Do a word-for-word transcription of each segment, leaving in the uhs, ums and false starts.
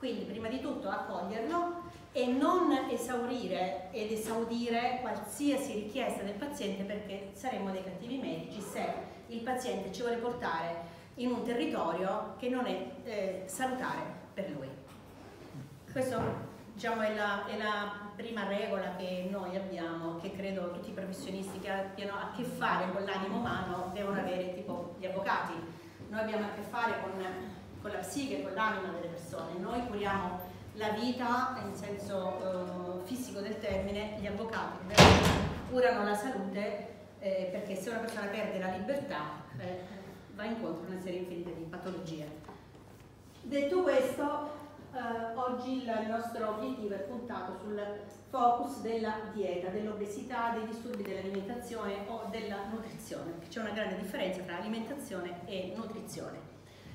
Quindi prima di tutto accoglierlo e non esaurire ed esaudire qualsiasi richiesta del paziente, perché saremmo dei cattivi medici se il paziente ci vuole portare in un territorio che non è eh, salutare per lui. Questa, diciamo, è la, è la prima regola che noi abbiamo, che credo tutti i professionisti che abbiano a che fare con l'animo umano devono avere, tipo gli avvocati. Noi abbiamo a che fare con, con la psiche, con l'anima delle persone. Noi curiamo la vita in senso eh, fisico del termine, gli avvocati curano la salute, eh, perché se una persona perde la libertà eh, va incontro a una serie infinita di patologie. Detto questo, eh, oggi il nostro obiettivo è puntato sul focus della dieta, dell'obesità, dei disturbi dell'alimentazione o della nutrizione. C'è una grande differenza tra alimentazione e nutrizione.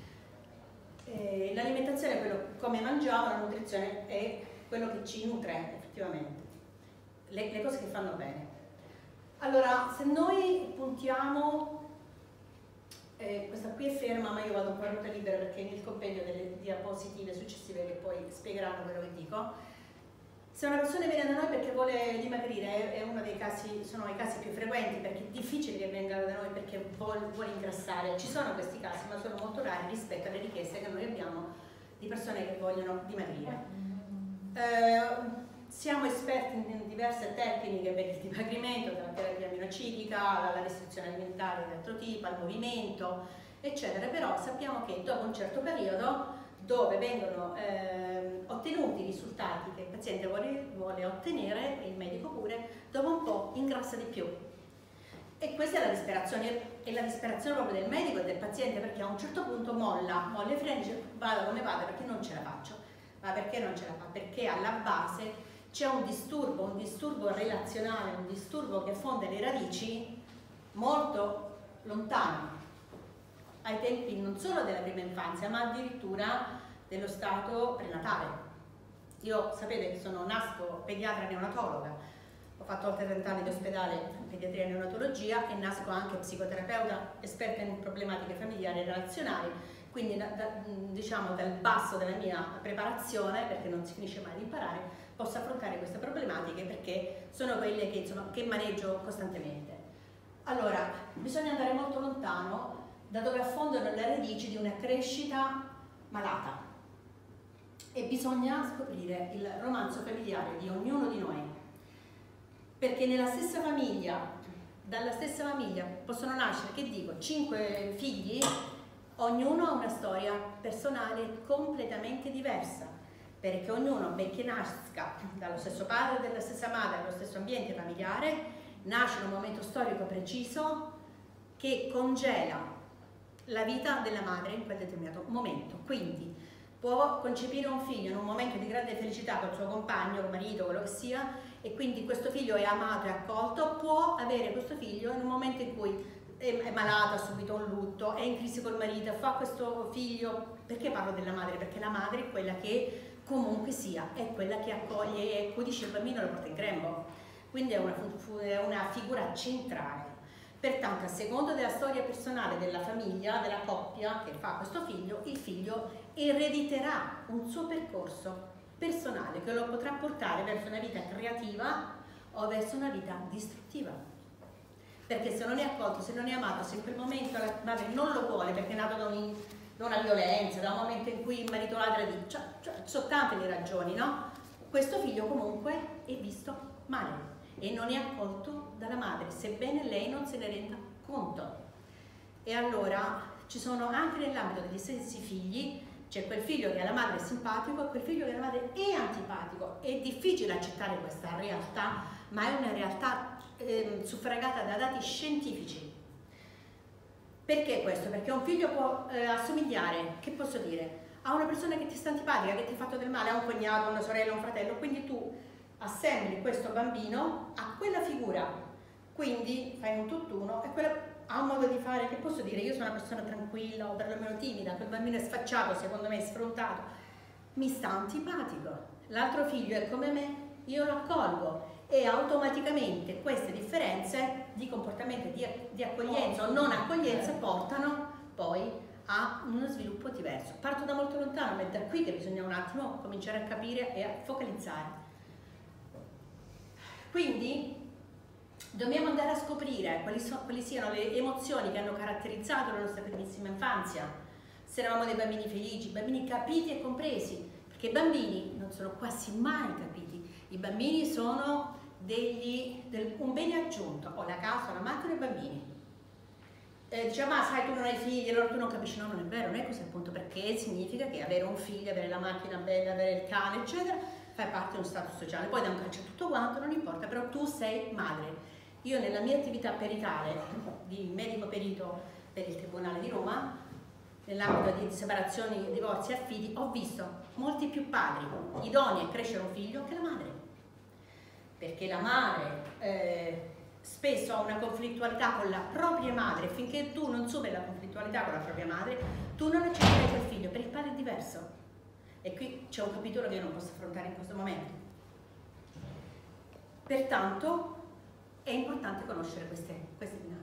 Eh, l'alimentazione è quello come mangiamo, la nutrizione è quello che ci nutre effettivamente, le, le cose che fanno bene. Allora, se noi puntiamo, eh, questa qui è ferma ma io vado un po' a ruota libera perché nel compendio delle diapositive successive che poi spiegheranno quello che dico. Se una persona viene da noi perché vuole dimagrire, è uno dei casi, sono i casi più frequenti, perché è difficile che vengano da noi perché vuole, vuole ingrassare. Ci sono questi casi, ma sono molto rari rispetto alle richieste che noi abbiamo di persone che vogliono dimagrire. Eh, siamo esperti in diverse tecniche per il dimagrimento, dalla terapia aminocidica, alla restrizione alimentare di altro tipo, al movimento, eccetera, però sappiamo che dopo un certo periodo, dove vengono eh, ottenuti i risultati che il paziente vuole, vuole ottenere, e il medico pure, dopo un po' ingrassa di più. E questa è la disperazione, è la disperazione proprio del medico e del paziente, perché a un certo punto molla, molla i freni e dice vada come vada perché non ce la faccio. Ma perché non ce la fa? Perché alla base c'è un disturbo, un disturbo relazionale, un disturbo che fonda le radici molto lontano, ai tempi non solo della prima infanzia, ma addirittura dello stato prenatale. Io sapete che sono nasco pediatra neonatologa, ho fatto oltre trenta anni di ospedale in pediatria e neonatologia e nasco anche psicoterapeuta esperta in problematiche familiari e relazionali, quindi da, da, diciamo dal basso della mia preparazione, perché non si finisce mai di imparare, posso affrontare queste problematiche perché sono quelle che, insomma, che maneggio costantemente. Allora, bisogna andare molto lontano da dove affondano le radici di una crescita malata e bisogna scoprire il romanzo familiare di ognuno di noi, perché nella stessa famiglia, dalla stessa famiglia possono nascere, che dico, cinque figli, ognuno ha una storia personale completamente diversa, perché ognuno, benché nasca dallo stesso padre e dalla stessa madre, dallo stesso ambiente familiare, nasce in un momento storico preciso che congela la vita della madre in quel determinato momento. Quindi può concepire un figlio in un momento di grande felicità col suo compagno, col marito, quello che sia, e quindi questo figlio è amato e accolto. Può avere questo figlio in un momento in cui è malato, ha subito un lutto, è in crisi col marito, fa questo figlio. Perché parlo della madre? Perché la madre è quella che comunque sia, è quella che accoglie e accudisce il bambino e lo porta in grembo. Quindi è una, è una figura centrale. Pertanto, a seconda della storia personale della famiglia, della coppia che fa questo figlio, il figlio erediterà un suo percorso personale che lo potrà portare verso una vita creativa o verso una vita distruttiva. Perché se non è accolto, se non è amato, se in quel momento la madre non lo vuole perché è nato da, un, da una violenza, da un momento in cui il marito la tradisce, cioè, cioè, sono tante le ragioni, no? Questo figlio comunque è visto male e non è accolto dalla madre, sebbene lei non se ne renda conto. E allora ci sono anche nell'ambito degli stessi figli, c'è quel figlio che alla madre è simpatico e quel figlio che alla madre è antipatico. È difficile accettare questa realtà, ma è una realtà eh, suffragata da dati scientifici. Perché questo? Perché un figlio può eh, assomigliare, che posso dire, a una persona che ti sta antipatica, che ti ha fatto del male, a un cognato, una sorella, un fratello, quindi tu assembli questo bambino a quella figura, quindi fai un tutt'uno e quella ha un modo di fare, che posso dire, io sono una persona tranquilla o perlomeno timida, quel bambino è sfacciato, secondo me è sfrontato, mi sta antipatico, l'altro figlio è come me, io lo accolgo e automaticamente queste differenze di comportamento, di, di accoglienza o non accoglienza portano poi ha uno sviluppo diverso. Parto da molto lontano, ma è da qui che bisogna un attimo cominciare a capire e a focalizzare. Quindi dobbiamo andare a scoprire quali, so, quali siano le emozioni che hanno caratterizzato la nostra primissima infanzia, se eravamo dei bambini felici, bambini capiti e compresi, perché i bambini non sono quasi mai capiti, i bambini sono degli, del, un bene aggiunto, o la casa, la macchina e i bambini. Eh, diciamo, ma sai, tu non hai figli, allora tu non capisci. No, non è vero, non è così, appunto, perché significa che avere un figlio, avere la macchina bella, avere il cane, eccetera, fai parte di uno status sociale. Poi da un calcio tutto quanto, non importa, però tu sei madre. Io nella mia attività peritale di medico perito per il Tribunale di Roma, nell'ambito di separazioni, divorzi e affidi, ho visto molti più padri idonei a crescere un figlio che la madre. Perché la madre eh, spesso ha una conflittualità con la propria madre, finché tu non superi la conflittualità con la propria madre, tu non accetterai quel figlio, per il padre è diverso. E qui c'è un capitolo che io non posso affrontare in questo momento. Pertanto è importante conoscere queste, queste dinamiche.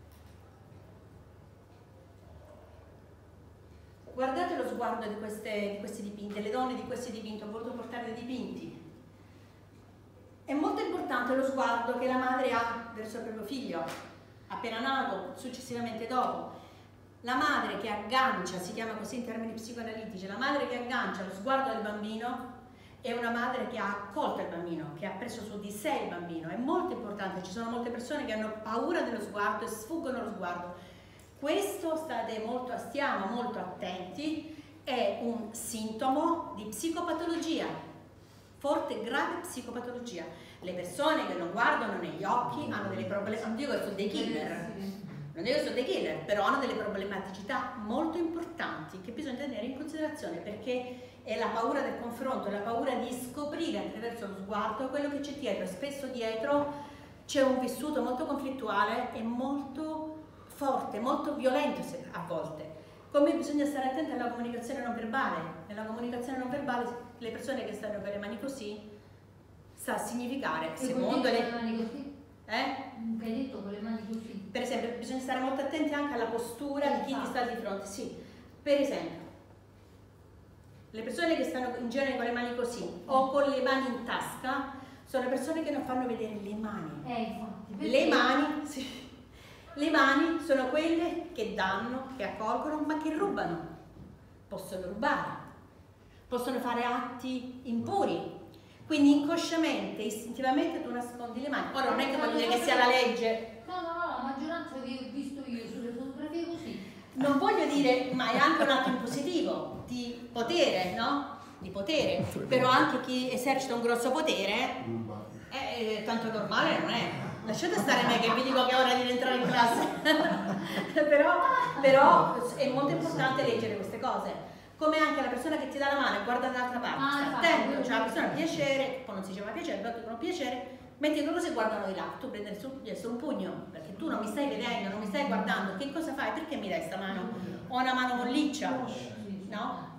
Guardate lo sguardo di, queste, di questi dipinti, le donne di questi dipinti, ho voluto portare dei dipinti. È molto importante lo sguardo che la madre ha verso il proprio figlio, appena nato, successivamente dopo. La madre che aggancia, si chiama così in termini psicoanalitici, la madre che aggancia lo sguardo del bambino è una madre che ha accolto il bambino, che ha preso su di sé il bambino. È molto importante, ci sono molte persone che hanno paura dello sguardo e sfuggono lo sguardo. Questo state molto, stiamo molto attenti, è un sintomo di psicopatologia, forte, grave psicopatologia. Le persone che non guardano negli occhi hanno delle problemi, non dico che sono dei killer, non dico che sono dei killer, però hanno delle problematicità molto importanti che bisogna tenere in considerazione, perché è la paura del confronto, la paura di scoprire attraverso lo sguardo quello che c'è dietro. Spesso dietro c'è un vissuto molto conflittuale e molto forte, molto violento a volte. Come bisogna stare attenti alla comunicazione non verbale. Nella comunicazione non verbale le persone che stanno con le mani così sta a significare, e secondo le... le mani così? Eh? Che hai detto con le mani così? Per esempio, bisogna stare molto attenti anche alla postura di chi ti sta di fronte. Sì, per esempio, le persone che stanno in genere con le mani così o con le mani in tasca sono persone che non fanno vedere le mani. Eh, infatti. Perché? Le mani, sì. Le mani sono quelle che danno, che accolgono, ma che rubano. Possono rubare, possono fare atti impuri. Quindi inconsciamente, istintivamente tu nascondi le mani. Ora non è che voglio dire che sia la legge. No, no, no, la maggioranza che ho visto io sulle fotografie così. Non voglio dire, ma è anche un atto impositivo di potere, no? Di potere. Però anche chi esercita un grosso potere, è, tanto normale non è. Lasciate stare me che vi dico che è ora di rientrare in classe. però, però è molto importante leggere queste cose. Come anche la persona che ti dà la mano e guarda dall'altra parte, Ah, sta attento, cioè la persona piacere, poi non si diceva piacere, però dicono piacere, metti loro se guardano di là, tu prendi il un pugno, perché tu non mi stai vedendo, non mi stai guardando, che cosa fai? Perché mi dai sta mano? Ho una mano molliccia, no?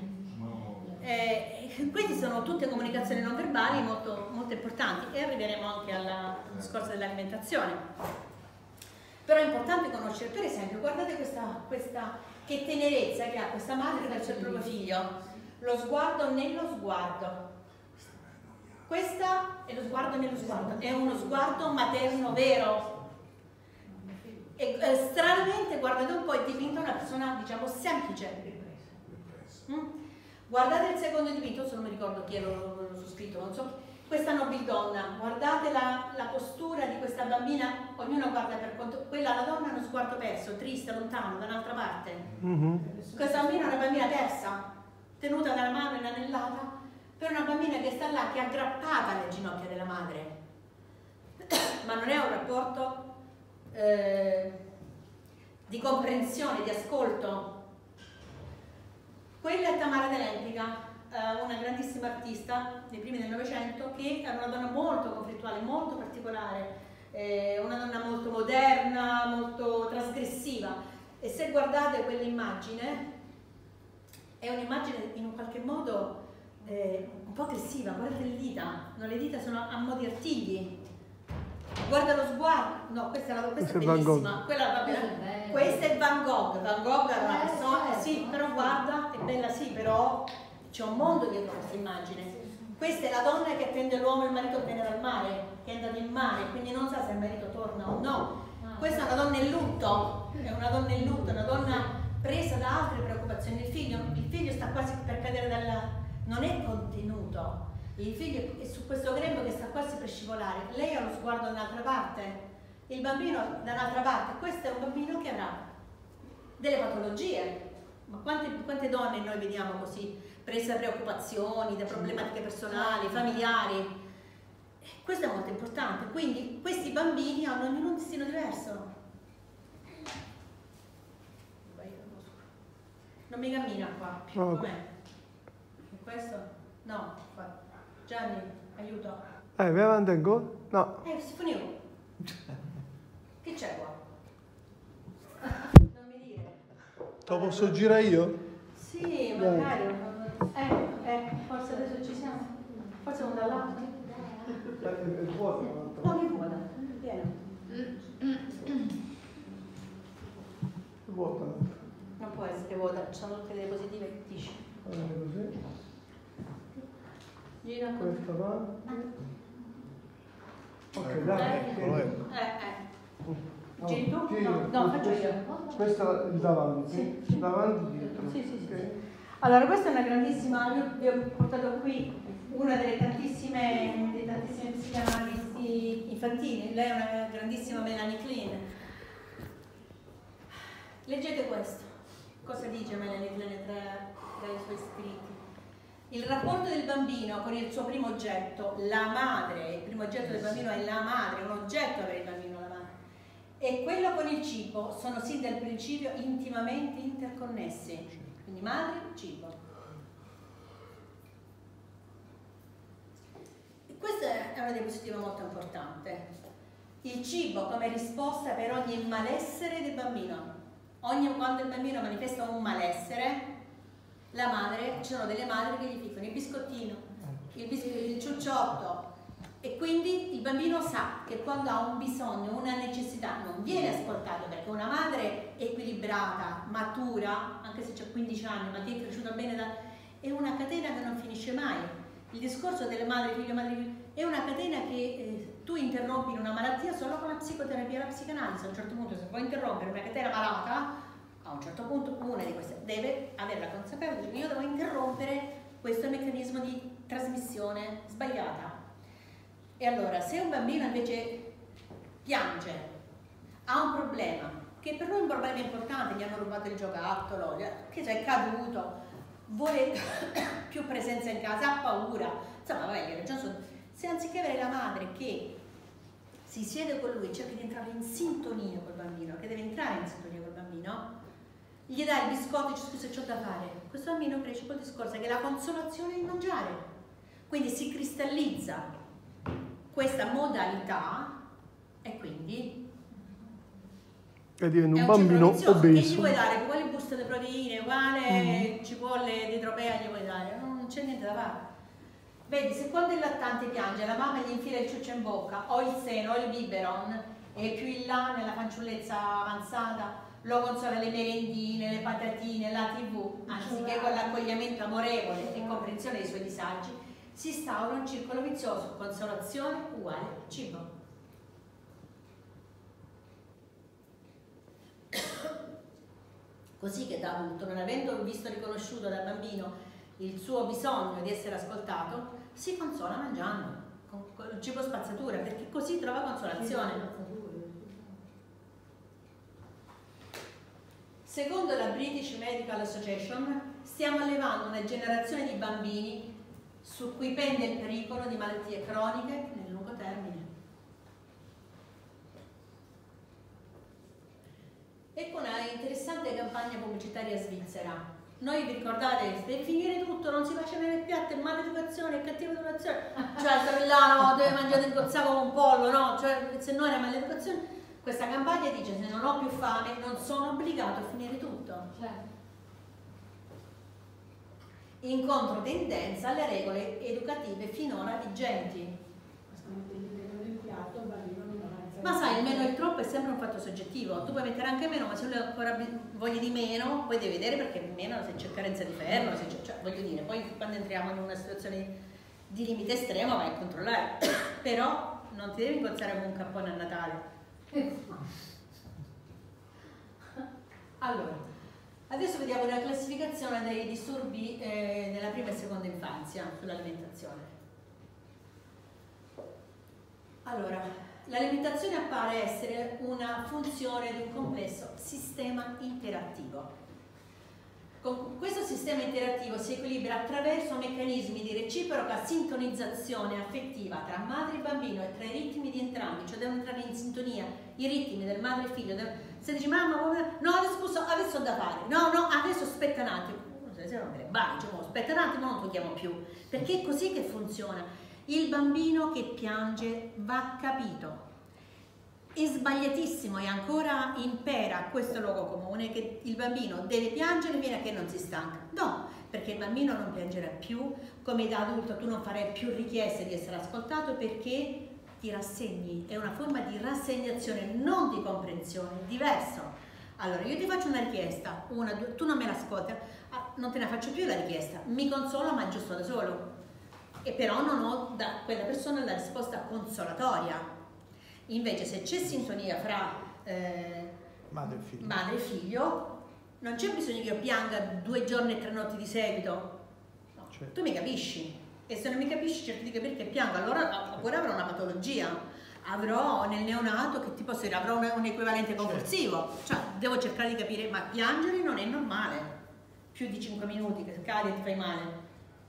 Eh, queste sono tutte comunicazioni non verbali molto, molto importanti, e arriveremo anche al discorso dell'alimentazione. Però è importante conoscere, per esempio, guardate questa, questa che tenerezza che ha questa madre verso il proprio figlio, lo sguardo nello sguardo. Questo è lo sguardo nello sguardo, è uno sguardo materno vero. E eh, stranamente, guardate un po', è dipinta una persona, diciamo, semplice. Mm? Guardate il secondo dipinto, se non mi ricordo chi lo, lo scritto, non so. Questa nobildonna, guardate la, la postura di questa bambina, ognuno guarda per conto, quella la donna ha uno sguardo perso, triste, lontano, da un'altra parte. Mm-hmm. Questa bambina è una bambina persa, tenuta dalla mano inanellata, per una bambina che sta là, che è aggrappata alle ginocchia della madre. Ma non è un rapporto eh, di comprensione, di ascolto. Quella è Tamara Delempica, una grandissima artista dei primi del Novecento, che era una donna molto conflittuale, molto particolare, eh, una donna molto moderna, molto trasgressiva. E se guardate quell'immagine, è un'immagine in un qualche modo eh, un po' aggressiva. Guardate le dita, no, le dita sono a modi artigli, guarda lo sguardo, no, questa è, la, questa Questo è è Van Gogh. bellissima, quella va bene. Questa è bella. Questa è Van Gogh, Van Gogh era una Eh, persona, certo. sì, però guarda, è bella sì, però c'è un mondo dietro questa immagine. Questa è la donna che attende l'uomo e il marito che viene dal mare, che è andato in mare, quindi non sa se il marito torna o no. Questa è una donna in lutto, è una donna in lutto, una donna presa da altre preoccupazioni. Il figlio, il figlio sta quasi per cadere dalla... non è contenuto. Il figlio è su questo grembo che sta quasi per scivolare. Lei ha lo sguardo da un'altra parte, il bambino da un'altra parte. Questo è un bambino che avrà delle patologie. Ma quante, quante donne noi vediamo così, prese da preoccupazioni, da problematiche personali, familiari? Questo è molto importante. Quindi questi bambini hanno ognuno un destino diverso. Non mi cammina qua. Oh. Com'è? È questo? No, qua. Gianni, aiuto. Eh, vai avanti ancora? No. Eh, si finì. Che c'è qua? Non mi dire. Te lo posso girare io? Sì, magari. Eh, eh, forse adesso ci siamo. Forse non dall'alto. È vuoto. No, che vuole? Pieno. È vuoto. Non può essere vuota, ci sono tutte le positive che dici. Allora così. Gira con... Questa va. Ok, Eh, dai. eh, eh. No, Giri tu? giri. No, no, faccio io. Questo è il davanti. Sì. Davanti dietro. Sì, sì, sì. Ok. Allora, questa è una grandissima, io vi ho portato qui una delle tantissime, dei tantissimi psicanalisti infantili, lei è una grandissima Melanie Klein. Leggete questo, cosa dice Melanie Klein tra, tra i suoi scritti. Il rapporto del bambino con il suo primo oggetto, la madre, il primo oggetto del bambino è la madre, un oggetto per il bambino la madre, e quello con il cibo sono sin dal principio intimamente interconnessi, quindi madre e cibo. E questa è una diapositiva molto importante. Il cibo come risposta per ogni malessere del bambino. Ogni, quando il bambino manifesta un malessere, la madre, ci sono delle madri che gli piccano il biscottino, il, bis il ciucciotto, e quindi il bambino sa che quando ha un bisogno, una necessità, non viene ascoltato, perché una madre equilibrata, matura, anche se c'ha quindici anni, ma ti è cresciuta bene, da... è una catena che non finisce mai. Il discorso delle madri, figlio, madre, figlio, è una catena che eh, tu interrompi in una malattia solo con la psicoterapia e la psicanalisi. A un certo punto, se vuoi interrompere una catena malata, a un certo punto una di queste deve avere la consapevolezza che io devo interrompere questo meccanismo di trasmissione sbagliata. E allora, se un bambino invece piange, ha un problema, che per lui è un problema importante, gli hanno rubato il giocattolo, che è caduto, vuole più presenza in casa, ha paura, insomma, vabbè, se anziché avere la madre che si siede con lui, cerca di entrare in sintonia col bambino, che deve entrare in sintonia col bambino, gli dai il biscotto e dice scusa c'ho da fare, questo bambino cresce col discorso che la consolazione è il mangiare, quindi si cristallizza questa modalità e quindi e diventa un è un bambino obeso. Che gli obeso. vuoi dare? Quali buste di proteine, quale Mm. cipolle di tropea gli vuoi dare? Non c'è niente da fare. Vedi, se quando il lattante piange la mamma gli infila il ciuccio in bocca o il seno o il biberon e più in là nella fanciullezza avanzata lo consola le merendine, le patatine, la tv, anziché con l'accoglimento amorevole e comprensione dei suoi disagi, si instaura un circolo vizioso, consolazione uguale cibo. Così che da adulto, non avendo visto riconosciuto dal bambino il suo bisogno di essere ascoltato, si consola mangiando, con, con cibo spazzatura, perché così trova consolazione. Secondo la British Medical Association, stiamo allevando una generazione di bambini su cui pende il pericolo di malattie croniche nel lungo termine. Ecco una interessante campagna pubblicitaria svizzera. Noi vi ricordate, deve finire tutto, non si faccia nelle piatte, maleducazione, cattiva educazione. Cioè il sorellano deve mangiare il gozzato come un pollo, no? Cioè se no era maleducazione. Questa campagna dice se non ho più fame non sono obbligato a finire tutto. Certo. In controtendenza alle regole educative finora vigenti. Basta mettere il piatto, il bambino non ha Ma sai, il meno e il troppo è sempre un fatto soggettivo. Tu puoi mettere anche meno, ma se lui ha ancora voglia di meno, poi devi vedere perché meno se c'è carenza di ferro, se c'è, cioè, voglio dire, poi quando entriamo in una situazione di limite estremo vai a controllare. Però non ti devi ingozzare come un cappone a Natale. Allora, adesso vediamo la classificazione dei disturbi eh, della prima e seconda infanzia sull'alimentazione. Allora, l'alimentazione appare essere una funzione di un complesso sistema interattivo. Con questo sistema interattivo si equilibra attraverso meccanismi di reciproca sintonizzazione affettiva tra madre e bambino e tra i ritmi di entrambi, cioè devono entrare in sintonia i ritmi del madre e figlio. Se dici mamma, no adesso, scusa, adesso ho da fare, no no adesso aspetta un attimo, se non me ne vai, diciamo, aspetta un attimo, non togliamo più, perché è così che funziona. Il bambino che piange va capito. È sbagliatissimo e ancora impera questo luogo comune che il bambino deve piangere fino a che non si stanca. No, perché il bambino non piangerà più, come da adulto tu non farai più richieste di essere ascoltato perché ti rassegni, è una forma di rassegnazione, non di comprensione, è diverso. Allora io ti faccio una richiesta, una, due, tu non me l'ascolti, ah, non te la faccio più la richiesta, mi consolo ma giusto da solo. E però non ho da quella persona la risposta consolatoria. Invece se c'è sintonia fra eh, madre e figlio, madre e figlio non c'è bisogno che io pianga due giorni e tre notti di seguito, no. Certo. Tu mi capisci e se non mi capisci cerchi di capire che piango, allora oppure avrò una patologia, avrò nel neonato che ti posso dire, avrò un, un equivalente convulsivo, certo. Cioè devo cercare di capire, ma piangere non è normale più di cinque minuti che cadi e ti fai male.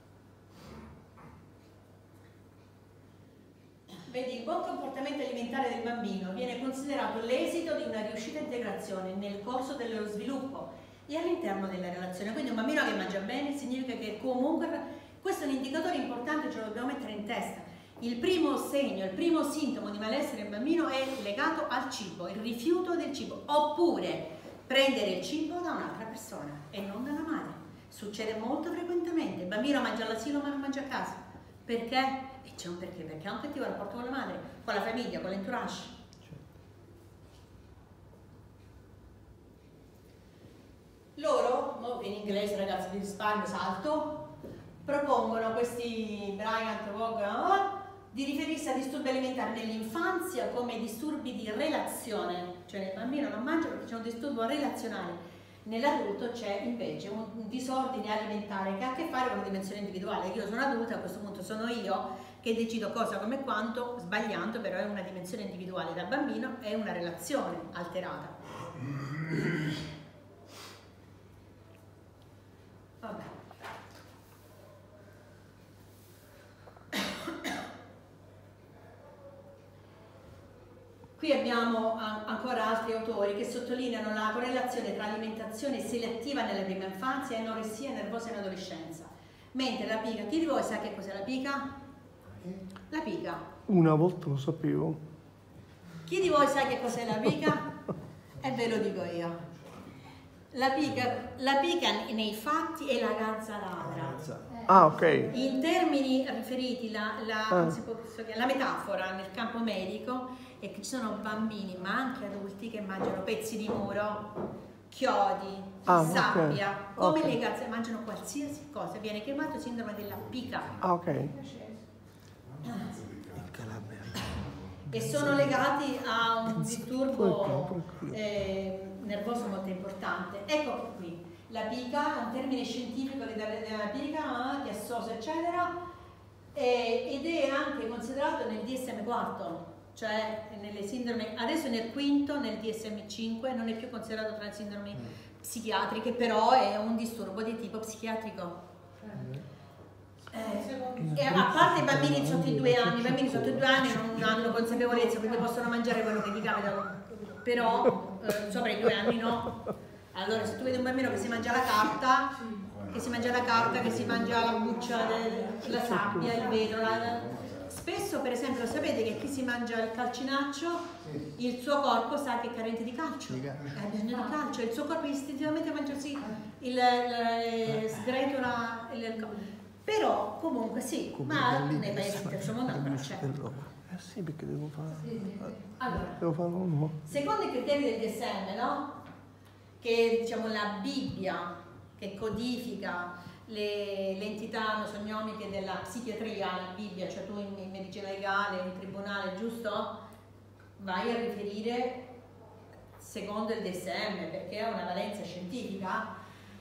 Vedi, il buon comportamento alimentare del bambino viene considerato l'esito di una riuscita integrazione nel corso dello sviluppo e all'interno della relazione. Quindi un bambino che mangia bene significa che comunque, questo è un indicatore importante, ce lo dobbiamo mettere in testa. Il primo segno, il primo sintomo di malessere del bambino è legato al cibo, il rifiuto del cibo, oppure prendere il cibo da un'altra persona e non dalla madre. Succede molto frequentemente, il bambino mangia all'asilo ma non mangia a casa. Perché? E c'è un perché, perché ha un cattivo rapporto con la madre, con la famiglia, con l'entourage. Certo. Loro, in inglese ragazzi vi risparmio, salto, propongono questi Bryant, Vogt, di riferirsi a disturbi alimentari nell'infanzia come disturbi di relazione, cioè il bambino non mangia perché c'è un disturbo relazionale. Nell'adulto c'è invece un, un disordine alimentare che ha a che fare con la dimensione individuale. Io sono adulta, a questo punto sono io che decido cosa come quanto, sbagliando, però è una dimensione individuale. Dal bambino è una relazione alterata. Vabbè. Qui abbiamo ancora altri autori che sottolineano la correlazione tra alimentazione selettiva nella prima infanzia e anoressia nervosa in adolescenza. Mentre la pica, chi di voi sa che cos'è la pica? La pica. Una volta lo sapevo. Chi di voi sa che cos'è la pica? E ve lo dico io. La pica, la pica nei fatti è la ganza ladra. Ah, ok. In termini riferiti, la, la, ah. si può, la metafora nel campo medico è che ci sono bambini, ma anche adulti, che mangiano pezzi di muro, chiodi, ah, sabbia, okay. come okay. le gazze, mangiano qualsiasi cosa, viene chiamato sindrome della pica. Ah, ok. E sono legati a un disturbo eh, nervoso molto importante. Ecco qui, la pica è un termine scientifico della pica, chiassosa eccetera, e, ed è anche considerato nel D S M quattro, cioè nelle sindromi, adesso è nel quinto, nel D S M cinque, non è più considerato tra le sindromi psichiatriche, però è un disturbo di tipo psichiatrico. Eh, e a parte i bambini sotto i due anni, i bambini sotto i due anni non hanno consapevolezza, quindi possono mangiare quello che gli capita, però eh, sopra i due anni no. Allora se tu vedi un bambino che si mangia la carta, che si mangia la carta, che si mangia la buccia, la sabbia, il vetro, la... spesso per esempio lo sapete che chi si mangia il calcinaccio, il suo corpo sa che è carente di calcio, ha bisogno di calcio, il suo corpo istintivamente mangiarsi il, il, il sgretola, il, Però comunque sì, Come ma galline nei paesi che del terzo mondo stanno ancora c'è. del rovo. Eh sì, perché devo fare... Sì, sì, sì. Allora, Devo fare uno. secondo i criteri del D S M, no? Che diciamo la Bibbia che codifica le, le entità nosognomiche della psichiatria, la Bibbia, cioè tu in, in medicina legale, in tribunale, giusto? Vai a riferire secondo il D S M perché ha una valenza scientifica.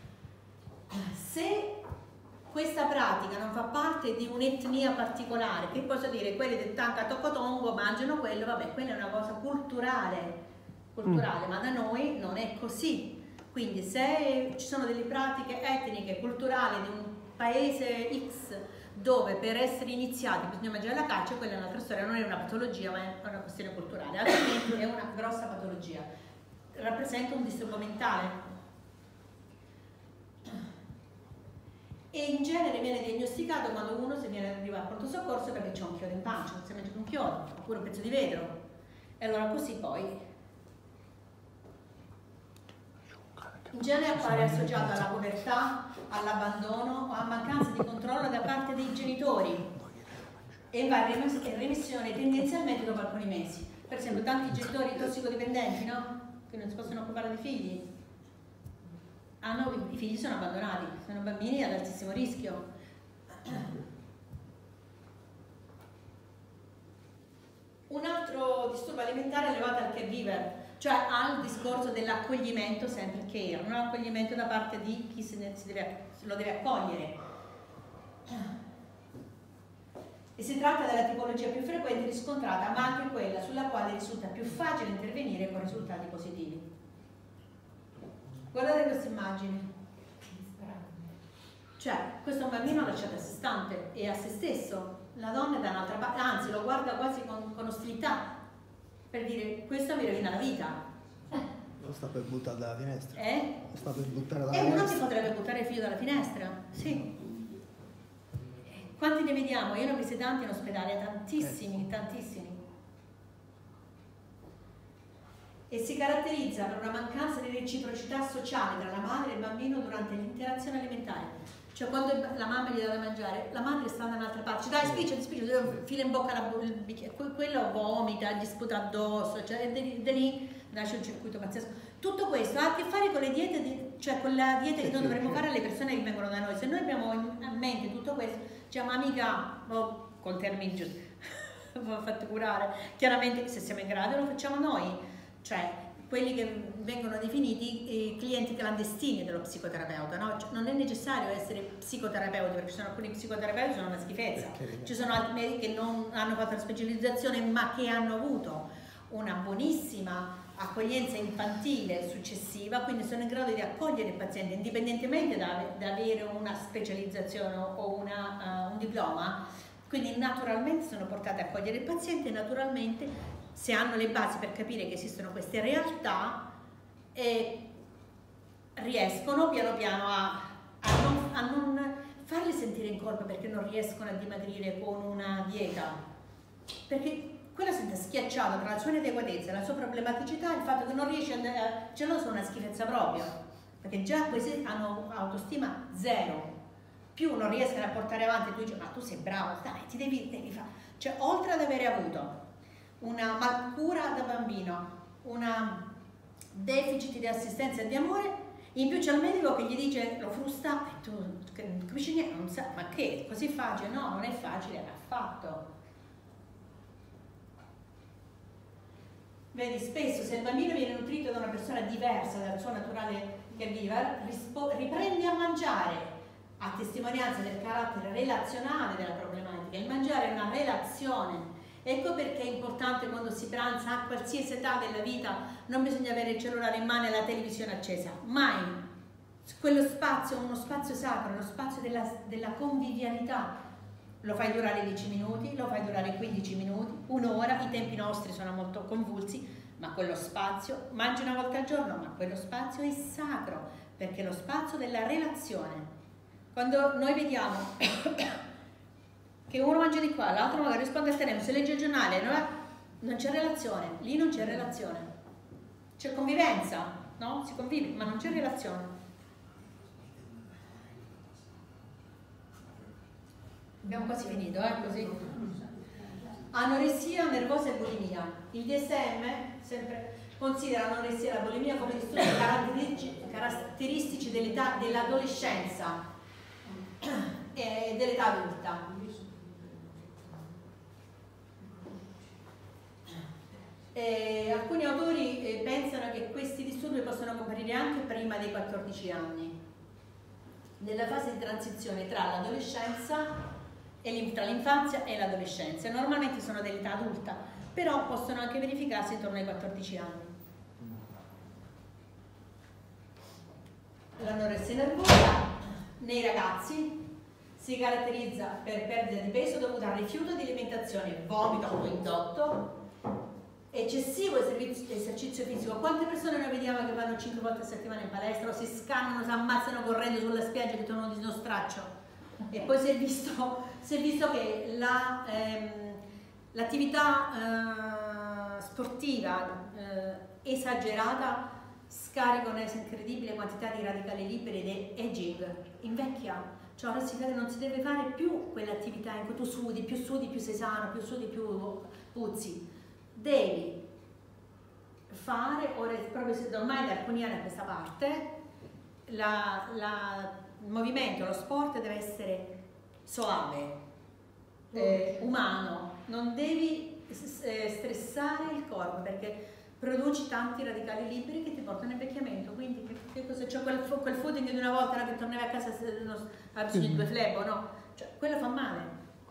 Se questa pratica non fa parte di un'etnia particolare, che posso dire, quelli del Tanka Tokotongo mangiano quello, vabbè, quella è una cosa culturale, culturale, mm. ma da noi non è così. Quindi se ci sono delle pratiche etniche, culturali di un paese X dove per essere iniziati bisogna mangiare la caccia, quella è un'altra storia, non è una patologia ma è una questione culturale, altrimenti è una grossa patologia, rappresenta un disturbo mentale. E in genere viene diagnosticato quando uno si viene arriva al pronto soccorso perché c'è un chiodo in pancia, si è mangiato un chiodo oppure un pezzo di vetro, e allora così poi in genere appare associato alla povertà, all'abbandono o a mancanza di controllo da parte dei genitori e va in remissione tendenzialmente dopo alcuni mesi. Per esempio tanti genitori tossicodipendenti, no? Che non si possono occupare dei figli, hanno, i figli sono abbandonati, sono bambini ad altissimo rischio. Un altro disturbo alimentare è legato al caregiver, cioè al discorso dell'accoglimento sempre care, non accoglimento da parte di chi se ne, si deve, se lo deve accogliere. E si tratta della tipologia più frequente riscontrata, ma anche quella sulla quale risulta più facile intervenire con risultati positivi. Guardate queste immagini. Cioè, questo è un bambino lasciato a sé stante e a se stesso, la donna è da un'altra parte, anzi lo guarda quasi con, con ostilità, per dire questo mi rovina la vita. Lo sta per buttare dalla finestra. Eh? Lo sta per buttare dalla e finestra. uno si potrebbe buttare il figlio dalla finestra, sì. Quanti ne vediamo? Io ne ho visti tanti in ospedale, tantissimi, tantissimi. E si caratterizza per una mancanza di reciprocità sociale tra la madre e il bambino durante l'interazione alimentare. Cioè quando la mamma gli dà da mangiare, la madre sta da un'altra parte, cioè, dai spiccia, spiccia, fila in bocca la, il bicchiere, quello vomita, gli sputa addosso, cioè da lì nasce un circuito pazzesco. Tutto questo ha a che fare con le diete, di, cioè con la dieta che noi dovremmo fare alle persone che vengono da noi. Se noi abbiamo in mente tutto questo, diciamo amica, oh, con termini giusti, fate curare, chiaramente se siamo in grado lo facciamo noi. Cioè quelli che vengono definiti eh, clienti clandestini dello psicoterapeuta, no? Cioè, non è necessario essere psicoterapeuti, perché ci sono alcuni psicoterapeuti che sono una schifezza, ci sono altri medici che non hanno fatto la specializzazione ma che hanno avuto una buonissima accoglienza infantile successiva, quindi sono in grado di accogliere il paziente indipendentemente da, da avere una specializzazione o una, uh, un diploma, quindi naturalmente sono portate a accogliere il paziente, naturalmente se hanno le basi per capire che esistono queste realtà, eh, riescono piano piano a, a, non, a non farli sentire in colpa perché non riescono a dimagrire con una dieta, perché quella sente schiacciata tra la sua inadeguatezza, la sua problematicità, il fatto che non riesce a... cioè loro sono una schifezza proprio, perché già questi hanno autostima zero, più non riescono a portare avanti, tu dici ma tu sei bravo, dai, ti devi, devi fare, cioè oltre ad avere avuto una malcura da bambino, una deficit di assistenza e di amore, in più c'è il medico che gli dice, lo frusta, e tu non capisci niente, non sai, ma che, così facile? No, non è facile, affatto. Vedi, spesso se il bambino viene nutrito da una persona diversa dal suo naturale caregiver, riprende a mangiare, a testimonianza del carattere relazionale della problematica. Il mangiare è una relazione. Ecco perché è importante quando si pranza a qualsiasi età della vita, non bisogna avere il cellulare in mano e la televisione accesa, mai. Quello spazio è uno spazio sacro, uno spazio della, della convivialità. Lo fai durare dieci minuti, lo fai durare quindici minuti, un'ora, i tempi nostri sono molto convulsi, ma quello spazio, mangi una volta al giorno, ma quello spazio è sacro, perché è lo spazio della relazione. Quando noi vediamo che uno mangia di qua, l'altro magari risponde al telefono, se legge il giornale, no? Non c'è relazione, lì non c'è relazione, c'è convivenza, no? Si convive, ma non c'è relazione. Abbiamo quasi finito, eh, così. Anoressia nervosa e bulimia. Il D S M sempre considera l'anoressia e la bulimia come disturbi caratteristici, caratteristici dell'età dell'adolescenza e dell'età adulta. E alcuni autori eh, pensano che questi disturbi possono comparire anche prima dei quattordici anni, nella fase di transizione tra l'adolescenza e tra l'infanzia e l'adolescenza. Normalmente sono dell'età adulta, però possono anche verificarsi intorno ai quattordici anni. L'anoressia nervosa nei ragazzi si caratterizza per perdita di peso dovuta al rifiuto di alimentazione, vomito o indotto, eccessivo esercizio fisico. Quante persone noi vediamo che vanno cinque volte a settimana in palestra o si scannano, si ammazzano correndo sulla spiaggia che tornano di uno straccio? E poi si è visto, si è visto che la, ehm, l'attività eh, sportiva eh, esagerata scarica un'incredibile quantità di radicali liberi ed aging, invecchia, cioè ora si vede che non si deve fare più quell'attività in cui tu sudi, più sudi più sei sano, più sudi più puzzi, devi fare, ora proprio ormai da alcuni anni a questa parte, la, la, il movimento, lo sport deve essere soave, eh, umano, non devi eh, stressare il corpo perché produci tanti radicali liberi che ti portano all'invecchiamento. Quindi che, che cosa c'è quel, quel footing di una volta che tornavi a casa a bisogno di due flebo, no? Cioè, quello fa male.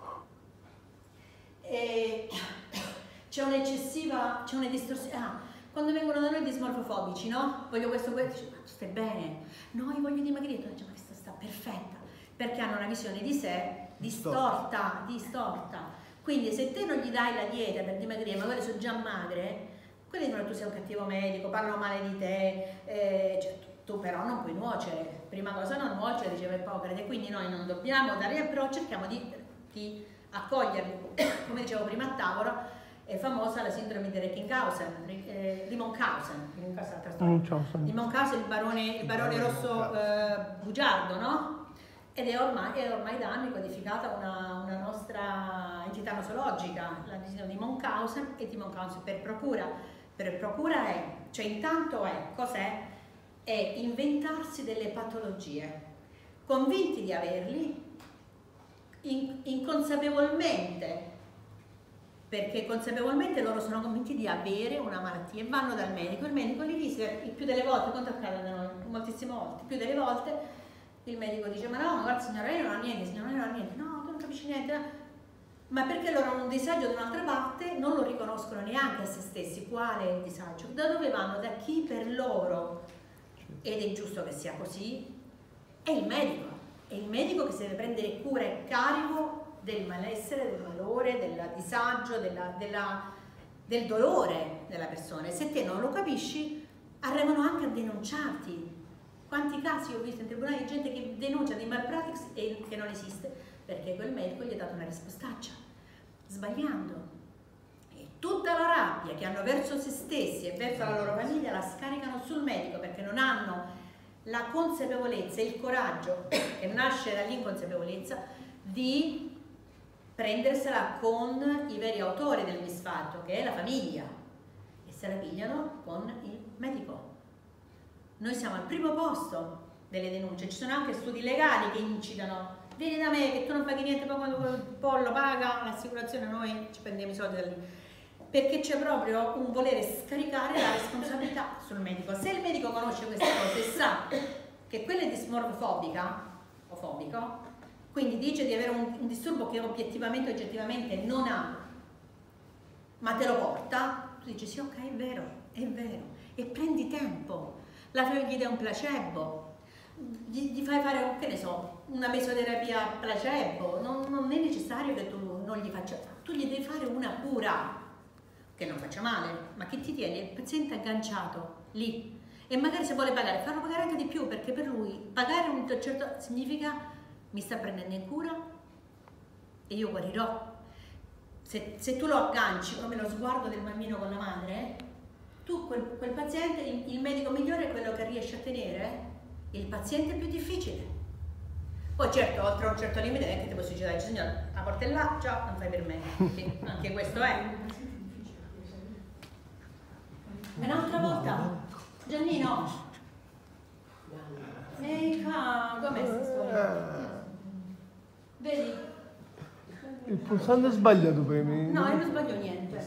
E c'è un'eccessiva, c'è una distorsione. Ah, quando vengono da noi dismorfofobici, no? Voglio questo, questo, dice, ma tu stai bene? No, io voglio dimagrire. Tu dici, ma questa sta perfetta. Perché hanno una visione di sé distorta, distorta. Quindi se te non gli dai la dieta per dimagrire, magari sono già magre, quelli dicono che tu sei un cattivo medico, parlano male di te, eh, cioè, tu, tu però non puoi nuocere. Prima cosa non nuocere, diceva Ippocrate, quindi noi non dobbiamo dare, però cerchiamo di, di accoglierli. Come dicevo prima a tavola, è famosa la sindrome di Recklinghausen, eh, di Monkhausen, di Monkhausen, il barone, il barone rosso eh, bugiardo, no? Ed è ormai, è ormai da anni codificata una, una nostra entità nosologica, la sindrome di Monkhausen e di Monkhausen per procura. Per procura è, cioè intanto è, cos'è? È inventarsi delle patologie, convinti di averli, in, inconsapevolmente, perché consapevolmente loro sono convinti di avere una malattia e vanno dal medico, il medico li dice, il più delle volte, quanto accade da noi? Moltissime volte, più delle volte il medico dice, ma no, ma guarda signora, lei non ha niente, signora, lei non ha niente, no, tu non capisci niente, ma perché loro hanno un disagio da un'altra parte, non lo riconoscono neanche a se stessi, qual è il disagio, da dove vanno, da chi per loro, ed è giusto che sia così, è il medico, è il medico che si deve prendere cura e carico del malessere, del malore, del disagio, della, della, del dolore della persona, e se te non lo capisci arrivano anche a denunciarti. Quanti casi ho visto in tribunale di gente che denuncia di malpractice e che non esiste perché quel medico gli ha dato una rispostaccia, sbagliando. E tutta la rabbia che hanno verso se stessi e verso la loro famiglia la scaricano sul medico perché non hanno la consapevolezza e il coraggio, che nasce dall'inconsapevolezza, di prendersela con i veri autori del misfatto, che è la famiglia, e se la pigliano con il medico. Noi siamo al primo posto delle denunce, ci sono anche studi legali che incitano, vieni da me che tu non paghi niente, poi quando il pollo paga l'assicurazione noi ci prendiamo i soldi da lì, perché c'è proprio un volere scaricare la responsabilità sul medico. Se il medico conosce queste cose e sa che quella è dismorfobica o fobico, quindi dice di avere un, un disturbo che obiettivamente o oggettivamente non ha, ma te lo porta, tu dici sì, ok, è vero, è vero, e prendi tempo. La fai, gli dai un placebo, gli, gli fai fare, che ne so, una mesoterapia placebo, non, non è necessario che tu non gli faccia, tu gli devi fare una cura, che non faccia male, ma che ti tiene il paziente agganciato lì, e magari se vuole pagare, farlo pagare anche di più, perché per lui pagare un certo significa mi sta prendendo in cura e io guarirò. Se, se tu lo agganci come lo sguardo del bambino con la madre, tu quel, quel paziente, il, il medico migliore è quello che riesce a tenere il paziente più difficile, Poi certo, oltre a un certo limite non è che ti posso dire, signore, la porta è là, ciao, non fai per me. Sì, anche questo è. Un'altra volta, Giannino. Ehi, com'è questa storia? Vedi? Il pulsante è sbagliato premi. No, io non sbaglio niente.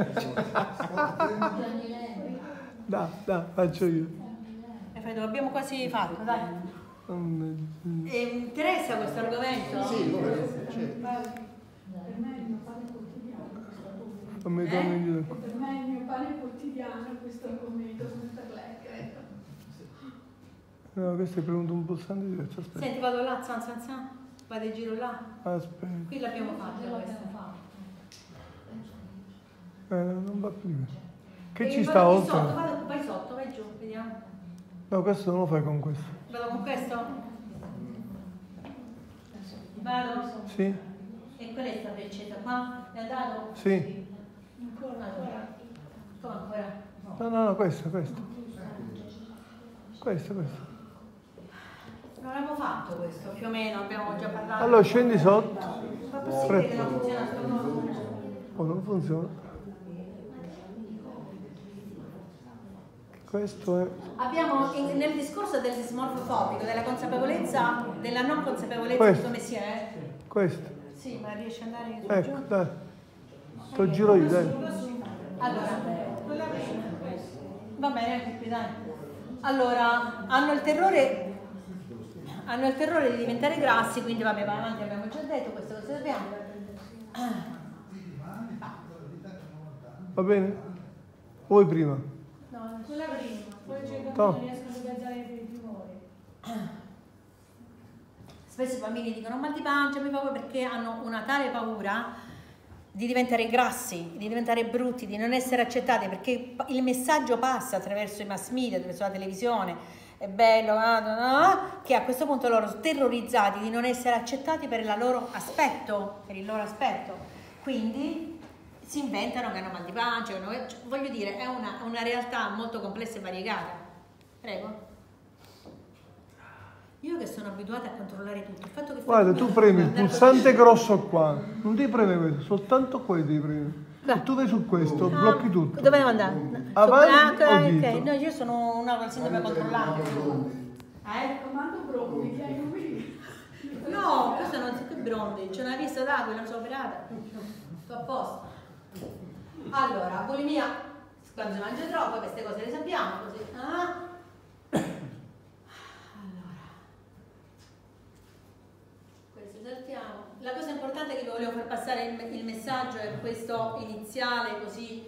Dai, dai, faccio io. Perfetto, l'abbiamo quasi fatto, dai. E interessa questo argomento? Sì, come? Fammi Eh? eh? Per me è il mio pane quotidiano questo argomento, come per lei, credo. No, questo è premuto un pulsante diverso, aspetta. Senti, vado là, zan zan zan. Vado in giro là. Aspetta. Qui l'abbiamo fatta questa. Eh, non va più. Che E ci vado sta qui oltre? Sotto, vado, vai sotto, vai giù, vediamo. No, questo non lo fai con questo. Vado con questo? Vado? Sì? E qual è sta freccetta qua? Mi ha dato? Sì. Ancora, ancora. Come ancora? No, no, no, questo, questo. Questo, questo. Non avevo fatto questo, più o meno, abbiamo già parlato. Allora scendi sotto. Ma è possibile che non funziona sto coso? Oh, non funziona. Questo è... Abbiamo in- nel discorso del dismorfofobico, della consapevolezza, della non consapevolezza Questo. di come si è. Questo. Sì, ma riesci ad andare su Ecco, giù? dai. Lo giro io, dai. Allora, va bene, anche qui, dai. Allora, hanno il terrore hanno il terrore di diventare grassi, quindi vabbè, va avanti, abbiamo già detto, questo lo sappiamo. Va bene? Voi prima. No, quella prima, poi c'è il Tom. bambino non riescono a sgazzare i tumori. Spesso i bambini dicono mal di pancia, mi fa paura, perché hanno una tale paura di diventare grassi, di diventare brutti, di non essere accettati, perché il messaggio passa attraverso i mass media, attraverso la televisione, è bello, ah, no, no, che a questo punto loro terrorizzati di non essere accettati per il loro aspetto, per il loro aspetto. Quindi si inventano che hanno mal di pancia, che hanno- cioè, voglio dire, è una, una realtà molto complessa e variegata. Prego. Io che sono abituata a controllare tutto, il fatto che Guarda, tu premi il pulsante grosso qua. Non devi premere questo, soltanto questo devi premere. Dai. Se tu vai su questo, Ah, blocchi tutto. dove devo andare? Avanti Ah, o ok, dietro? no, io sono una con sindrome controllante. Eh? Comando broccoli, che hai qui. No, questo non so che brondi, c'è una vista d'acqua, non sono operata. Sto a posto. Allora, bulimia, quando si mangia troppo, queste cose le sappiamo, così. Ah? Allora, questo saltiamo. La cosa importante che vi volevo far passare il, il messaggio è questo iniziale, così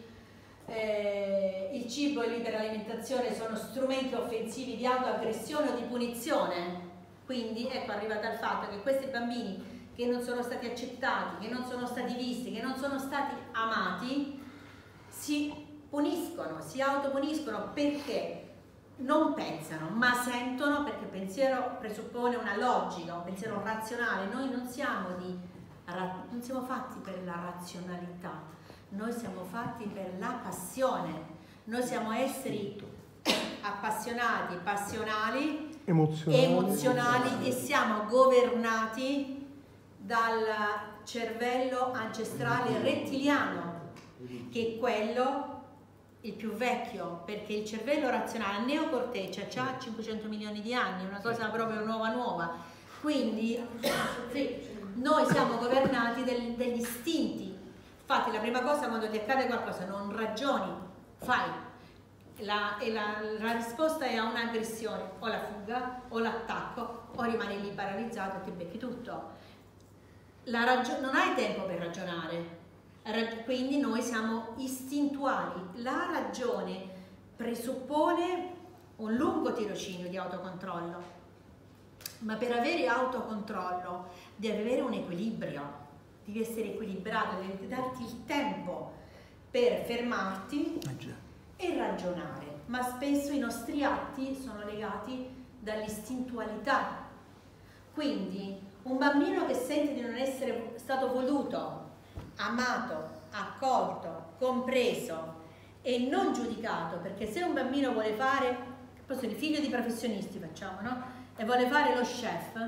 eh, il cibo e l'iperalimentazione sono strumenti offensivi di autoaggressione o di punizione. Quindi ecco, arrivata al fatto che questi bambini che non sono stati accettati, che non sono stati visti, che non sono stati amati, si puniscono, si autopuniscono perché non pensano, ma sentono, perché il pensiero presuppone una logica, un pensiero razionale. Noi non siamo, di, non siamo fatti per la razionalità, noi siamo fatti per la passione, noi siamo esseri appassionati, passionali, Emozionali. emozionali e siamo governati dal cervello ancestrale rettiliano, che è quello il più vecchio, perché il cervello razionale, il neocorteccia, ha cinquecento milioni di anni, una cosa proprio nuova nuova. Quindi sì, noi siamo governati del, dagli istinti. Infatti la prima cosa quando ti accade qualcosa non ragioni, fai. La, e la, la risposta è a un'aggressione, o la fuga, o l'attacco, o rimani lì paralizzato e ti becchi tutto. La ragio- non hai tempo per ragionare. Quindi noi siamo istintuali. La ragione presuppone un lungo tirocinio di autocontrollo, ma per avere autocontrollo devi avere un equilibrio, devi essere equilibrato, devi darti il tempo per fermarti e ragionare, ma spesso i nostri atti sono legati dall'istintualità. Quindi un bambino che sente di non essere stato voluto, amato, accolto, compreso e non giudicato, perché se un bambino vuole fare, posso dire figlio di professionisti facciamo, no? E vuole fare lo chef,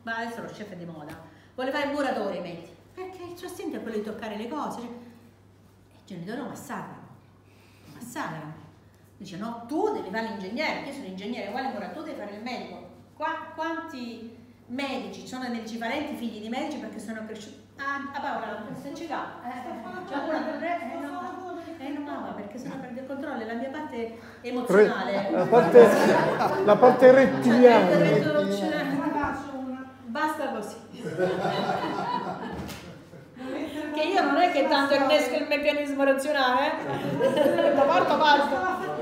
va adesso lo chef è di moda, vuole fare il muratore, metti, perché il suo istinto è quello di toccare le cose, cioè, i genitori lo massacrano, lo massacrano, dice no, tu devi fare l'ingegnere, io sono ingegnere, uguale muratore, tu devi fare il medico. Qua, quanti medici, sono medici parenti, figli di medici perché sono cresciuti, ah, a Paola, se ci va, eh, c'è una per eh, no, eh, no, mamma, perché sono perde il controllo, la mia parte emozionale, la parte, la parte rettiliana. Cioè, basta così. Che io non è che tanto innesco il meccanismo razionale, eh? Da parto parto.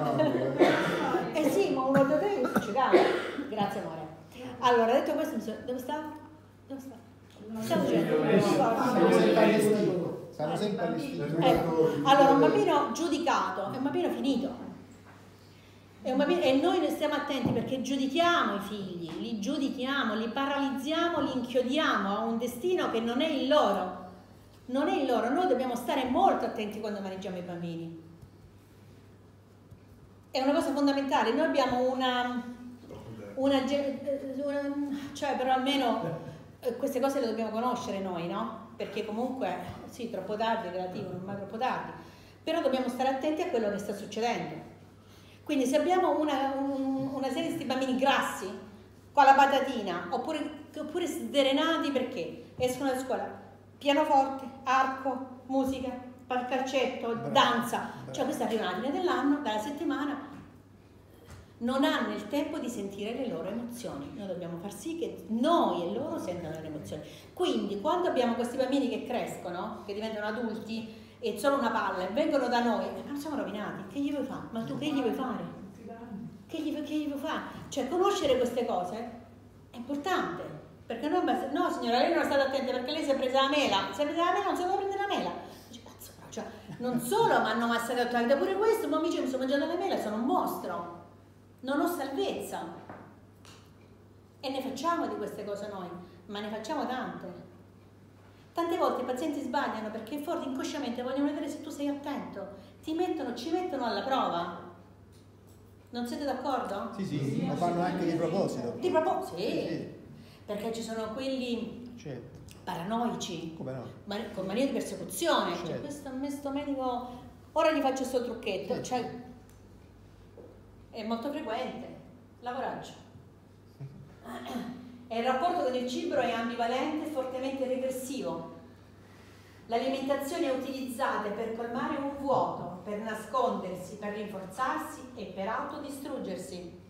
Eh sì, ma uno due tre questo ci cade. Grazie amore. Allora, detto questo, mi sono... dove stavo? Dove stavo? Stavo dicendo. Stanno sempre all'istino. Ecco. Allora, un bambino giudicato è un bambino finito. È un bambino, e noi ne stiamo attenti perché giudichiamo i figli, li giudichiamo, li paralizziamo, li inchiodiamo a un destino che non è il loro. Non è il loro, noi dobbiamo stare molto attenti quando maneggiamo i bambini. È una cosa fondamentale, noi abbiamo una, una, una cioè però almeno queste cose le dobbiamo conoscere noi, no? Perché comunque, sì, troppo tardi, relativo, non mai troppo tardi, però dobbiamo stare attenti a quello che sta succedendo. Quindi se abbiamo una, un, una serie di questi bambini grassi, con la patatina, oppure, oppure sdrenati perché escono da scuola, pianoforte, arco, musica, calcetto, bravo, danza, bravo. Cioè questa prima fine dell'anno, dalla settimana, non hanno il tempo di sentire le loro emozioni. Noi dobbiamo far sì che noi e loro sentano le loro emozioni. Quindi quando abbiamo questi bambini che crescono, che diventano adulti e sono una palla e vengono da noi, e non siamo rovinati, che gli vuoi fare? Ma tu che gli vuoi fare? Che gli, che gli vuoi fare? Cioè conoscere queste cose è importante, perché noi basta, no signora, lei non è stata attenta perché lei si è presa la mela, si è presa la mela, non si può prendere la mela. Dice, cazzo, cioè, non solo mi hanno massacrato la vita, pure questo, ma mi dice mi sono mangiato la mela, sono un mostro, non ho salvezza. E ne facciamo di queste cose noi, ma ne facciamo tante. Tante volte i pazienti sbagliano perché forse inconsciamente vogliono vedere se tu sei attento, ti mettono, ci mettono alla prova. Non siete d'accordo? Sì, sì, lo fanno anche di proposito. Di proposito? Sì. Sì, sì. Perché ci sono quelli certo. paranoici, come no? man con mania di persecuzione. Certo. Cioè, questo, questo medico, ora gli faccio questo trucchetto. Certo. Cioè, è molto frequente. Lavoraggio. E il rapporto con il cibo è ambivalente e fortemente regressivo. L'alimentazione è utilizzata per colmare un vuoto, per nascondersi, per rinforzarsi e per autodistruggersi.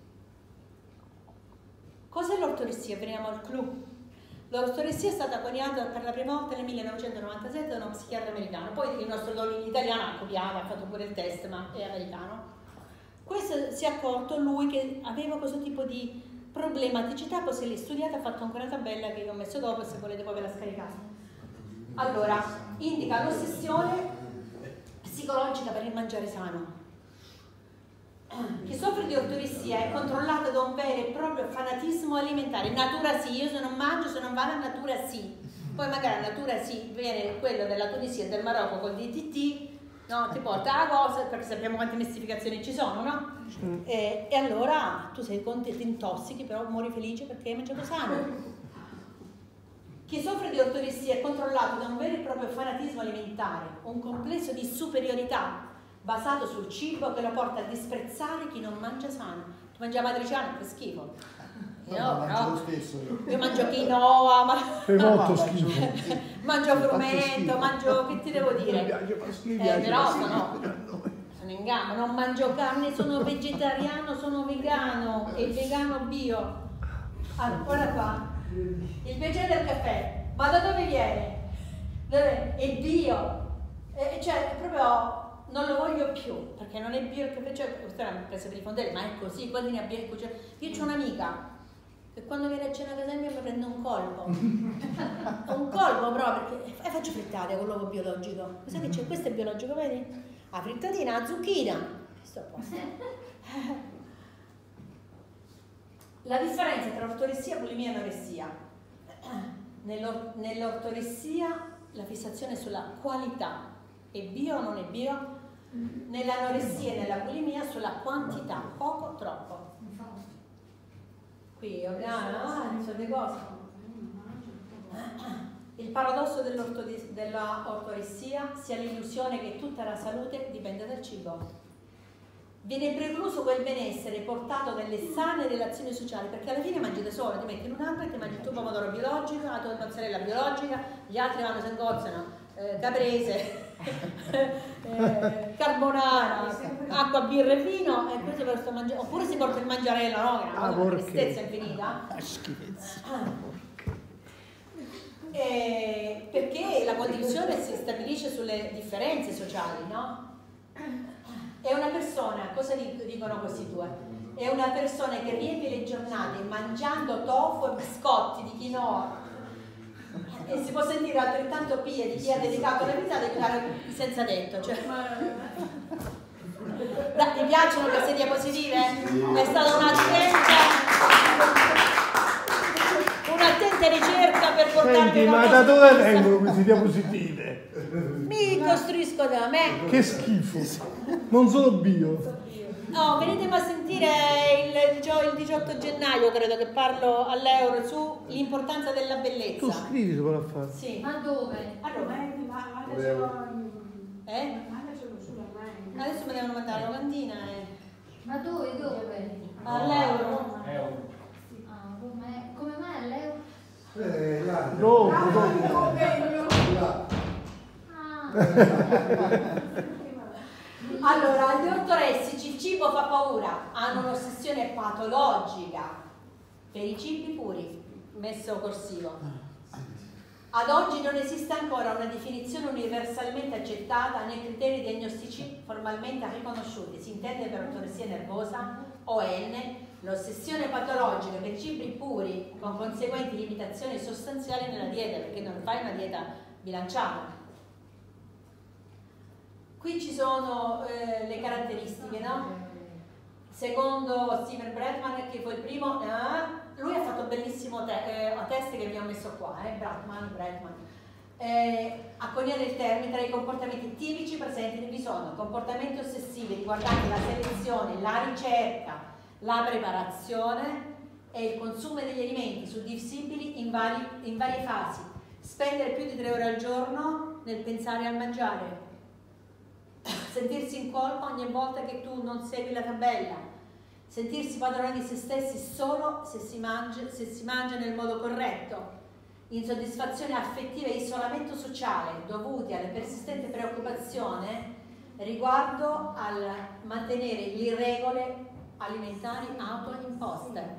Cos'è l'ortoressia? Veniamo al clou. L'ortoressia è stata coniata per la prima volta nel millenovecentonovantasette da uno psichiatra americano. Poi il nostro Dolly italiano ha copiato, ha fatto pure il test, ma è americano. Questo si è accorto lui che aveva questo tipo di problematicità, poi se l'è studiata, ha fatto ancora una tabella che io ho messo dopo, se volete poi ve la scaricate. Allora, indica l'ossessione psicologica per il mangiare sano. Chi soffre di ortoressia è controllato da un vero e proprio fanatismo alimentare. Natura sì, io se non mangio, se non vado a natura sì. Poi magari a natura sì viene quello della Tunisia e del Marocco col D T T, no? Ti porta la cosa, perché sappiamo quante mistificazioni ci sono, no? Mm. E, e allora tu sei contento, ti intossichi, però muori felice perché hai mangiato sano. Chi soffre di ortoressia è controllato da un vero e proprio fanatismo alimentare, un complesso di superiorità basato sul cibo che lo porta a disprezzare chi non mangia sano. Tu mangi la matriciana, che schifo. Io, no, però, mangio lo stesso. Io, io mangio quinoa, ma... Fai molto schifo. mangio frumento, mangio, che ti devo dire? Eh, però sono, sono in gamba, non mangio carne, sono vegetariano, sono vegano e vegano bio. Allora, guarda qua. Il piacere del caffè, ma da dove viene? Dove? È bio, e, cioè proprio non lo voglio più perché non è bio il caffè, cioè questa è una presa per i fondelli, ma è così. Quando ne abbia, cioè, io ho un'amica che quando viene a cena a casa mia mi prende un colpo, un colpo proprio perché e faccio frittate con l'uovo biologico. Sai che c'è? Questo è biologico, vedi? La frittatina, la zucchina, sto a posto. La differenza tra ortoressia, bulimia e anoressia. Nell'ortoressia la fissazione è sulla qualità, è bio o non è bio? Nell'anoressia e nella bulimia sulla quantità, poco, troppo. Qui, ah, sono le cose. Il paradosso dell'ortodi- della ortoressia sia l'illusione che tutta la salute dipende dal cibo. Viene precluso quel benessere portato dalle sane relazioni sociali, perché alla fine mangi da solo, ti metti in un albero e ti mangi il tuo pomodoro biologico, la tua mozzarella biologica, gli altri vanno si ingozzano eh, caprese, eh, carbonara, acqua, birra e vino, e questo per sto mangiando. Oppure si porta il mangiarella, no? Che è una Ah, cosa, una perché? tristezza infinita. Ah, schifezza. Eh, perché la condivisione si stabilisce sulle differenze sociali, no? È una persona, cosa dicono questi due? È una persona che riempie le giornate mangiando tofu e biscotti di quinoa e si può sentire altrettanto pia di chi ha dedicato la vita a dedicare senza tetto. Cioè. Da, mi piacciono queste diapositive? È stata un'attenta un'attenta ricerca per portarmi Senti, una ma cosa da dove giusta. vengono queste diapositive? Mi costruisco da me. Che schifo. Non sono bio. No, venitemi a sentire il, il diciotto gennaio, credo che parlo all'Euro sull'importanza della bellezza. Tu scrivi se vuoi a fare. Sì. Ma dove? A Roma. Eh? Adesso mi devono mandare la locandina. Eh. Ma dove? Dove? All'Euro. Ah, come, come mai all'euro? Eh, là. Dopo, dopo. Là. Ah, Allora, agli ortoressici il cibo fa paura, hanno un'ossessione patologica per i cibi puri, messo corsivo. Ad oggi non esiste ancora una definizione universalmente accettata né criteri diagnostici formalmente riconosciuti. Si intende per ortoressia nervosa, O N, l'ossessione patologica per cibi puri con conseguenti limitazioni sostanziali nella dieta, perché non fai una dieta bilanciata. Qui ci sono eh, le caratteristiche, no? Secondo Steven Bretman, che fu il primo, eh, lui ha fatto un bellissimo te eh, test che vi ho messo qua, eh, Bretman, Bretman. Eh, a coniare il termine tra i comportamenti tipici presenti vi sono comportamenti ossessivi riguardanti la selezione, la ricerca, la preparazione e il consumo degli alimenti suddivsibili in, vari, in varie fasi. Spendere più di tre ore al giorno nel pensare al mangiare. Sentirsi in colpa ogni volta che tu non segui la tabella, sentirsi padroni di se stessi solo se si mangia, se si mangia nel modo corretto, insoddisfazione affettiva e isolamento sociale dovuti alla persistente preoccupazione riguardo al mantenere le regole alimentari autoimposte.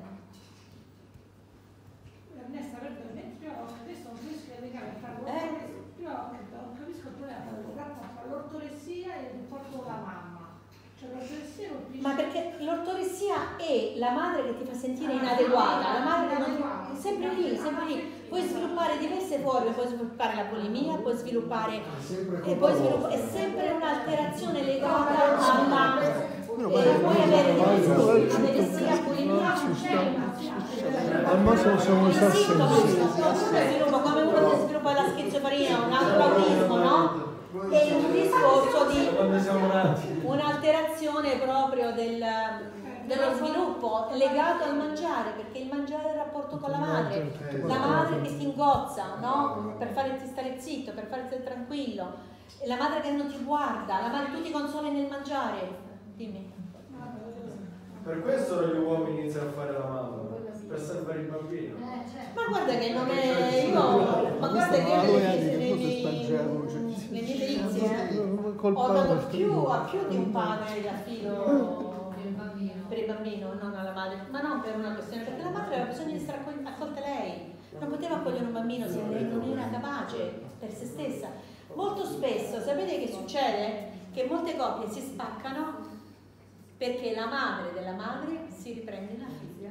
Ernesto, perdonami, io adesso non riesco a legare tra Eh? io non capisco il problema tra l'ortoressia e il rapporto con la mamma. Cioè l'ortoressia colpisce... Ma perché l'ortoressia è la madre che ti fa sentire inadeguata, la madre che non ti... è sempre lì, sempre lì. Puoi sviluppare diverse forme, puoi sviluppare la bulimia, puoi sviluppare e puoi sviluppare, è sempre un'alterazione legata alla e puoi avere diverse anoressia, bulimia, Al massimo siamo il stati sintomo sempre. sviluppa come uno che sviluppa la schizofrenia, un altro autismo, no? È un discorso di un'alterazione proprio del, dello sviluppo legato al mangiare, perché il mangiare è il rapporto con la madre, la madre che ti ingozza, no? Per farti stare zitto, per farti stare tranquillo, la madre che non ti guarda, la madre tu ti consoli nel mangiare. Dimmi. Per questo gli uomini iniziano a fare la mamma, per salvare il bambino. eh, certo. Ma guarda che non è io, ma guarda che io le mie le mie delizie eh, ho dato più a più di un padre da filo Per il bambino. per il bambino, non alla madre, ma non per una questione, perché la madre aveva bisogno di essere accol- accolta lei, non poteva accogliere un bambino se lei non era capace per se stessa. Molto spesso, sapete che succede? Che molte coppie si spaccano perché la madre della madre si riprende la figlia.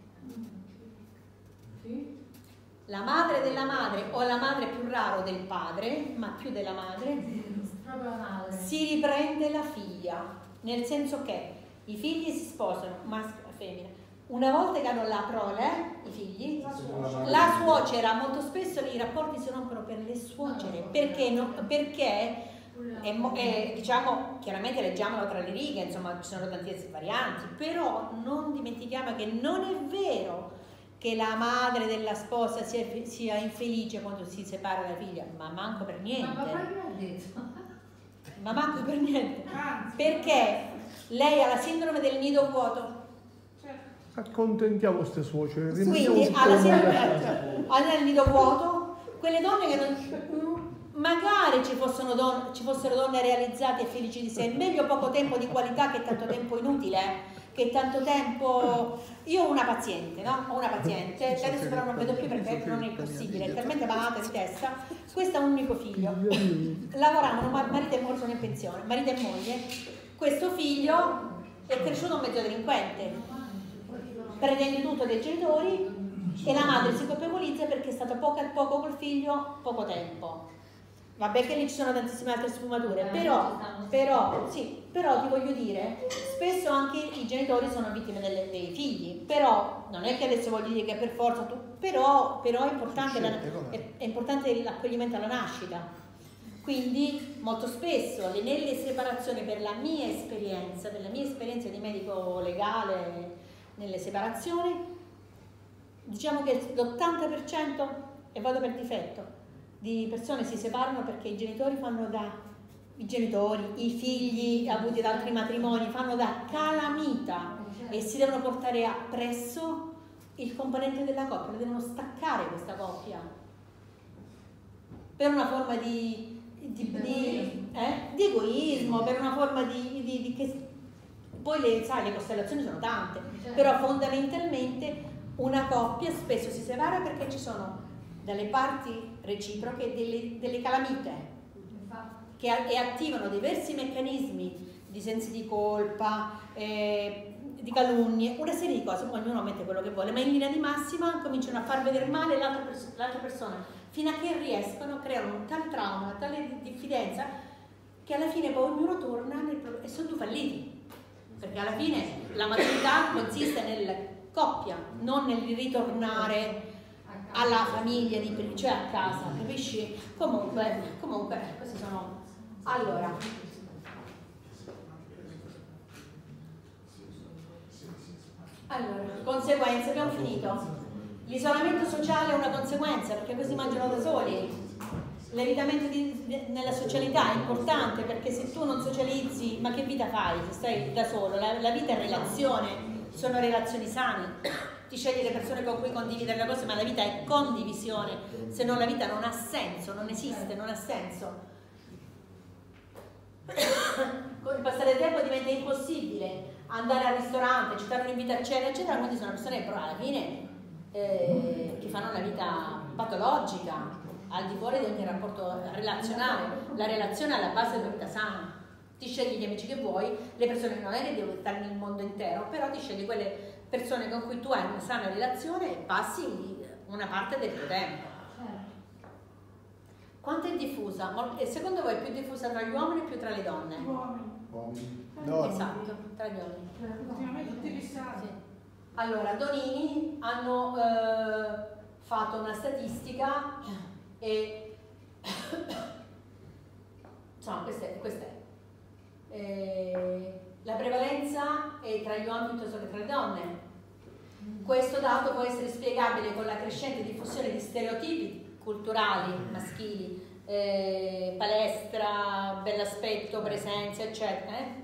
La madre della madre o la madre più raro del padre, ma più della madre, Proprio la madre. si riprende la figlia, nel senso che i figli si sposano, maschio e femmina. Una volta che hanno la prole, i figli, la suocera, molto spesso i rapporti si rompono per le suocere, perché, no, perché è, è, diciamo, chiaramente leggiamolo tra le righe, insomma ci sono tantissime varianti, però non dimentichiamo che non è vero che la madre della sposa sia, sia infelice quando si separa la figlia, ma manco per niente. Ma papà che ha detto? Ma manco per niente. Anzi, Perché lei ha la sindrome del nido vuoto. certo. Accontentiamo queste suocere. Quindi rimettiamo alla su sindrome ha il nido vuoto, quelle donne che non, magari ci fossero, donne, ci fossero donne realizzate e felici di sé, meglio poco tempo di qualità che tanto tempo inutile, che tanto tempo. Io ho una paziente, no? Ho una paziente, che adesso però non vedo più perché non è possibile, è talmente malata di testa. Questa ha un unico figlio, lavoravano marito e moglie, sono in pensione, marito e moglie. Questo figlio è cresciuto un mezzo delinquente, prendendo tutto dai genitori, e la madre si colpevolizza perché è stata poco, poco col figlio, poco tempo. Vabbè che lì ci sono tantissime altre sfumature, però, però, sì, però ti voglio dire, spesso anche i genitori sono vittime delle, dei figli, però non è che adesso voglio dire che per forza tu, però, però è importante, la, è, è importante l'accoglimento alla nascita. Quindi molto spesso le, nelle separazioni, per la mia esperienza, per la mia esperienza di medico legale nelle separazioni, diciamo che l'ottanta per cento, e vado per difetto, di persone si separano perché i genitori fanno da, i genitori, i figli avuti da altri matrimoni fanno da calamita e si devono portare appresso il componente della coppia, lo devono staccare questa coppia per una forma di, di, di, eh? di egoismo, per una forma di, di, di che poi le, sai, le costellazioni sono tante, però fondamentalmente una coppia spesso si separa perché ci sono dalle parti reciproche delle, delle calamite che e attivano diversi meccanismi di sensi di colpa, eh, di calunnie, una serie di cose, ognuno mette quello che vuole, ma in linea di massima cominciano a far vedere male l'altra pers persona, fino a che riescono a creare un tal trauma, una tale diffidenza, che alla fine poi ognuno torna nel, e sono due falliti, perché alla fine la maturità consiste nella coppia, non nel ritornare alla famiglia, di, cioè a casa, capisci? Comunque, comunque, questi sono... Allora, allora, conseguenze, abbiamo finito. L'isolamento sociale è una conseguenza, perché così mangiano da soli. L'evitamento di, di, nella socialità è importante, perché se tu non socializzi, ma che vita fai se stai da solo? La, la vita è relazione, sono relazioni sane. Ti scegli le persone con cui condividere le cose, ma la vita è condivisione, se no la vita non ha senso, non esiste, non ha senso. Con il passare del tempo diventa impossibile andare al ristorante, accettare un invito a cena, eccetera, quindi sono persone che però alla fine eh, che fanno una vita patologica, al di fuori di ogni rapporto relazionale. La relazione è alla base della vita sana. Ti scegli gli amici che vuoi, le persone non è che devono stare nel mondo intero, però ti scegli quelle persone con cui tu hai una sana relazione e passi una parte del tuo tempo. Quanto è diffusa? E secondo voi è più diffusa tra gli uomini o più tra le donne? Uomini. No. Esatto, tra gli uomini. Ultimamente tutti fissati. Sì. Allora, Donini hanno eh, fatto una statistica e insomma, questa è, questa è. Eh, la prevalenza è tra gli uomini piuttosto che tra le donne. Questo dato può essere spiegabile con la crescente diffusione di stereotipi culturali maschili, eh, palestra, bell'aspetto, presenza, eccetera. Eh?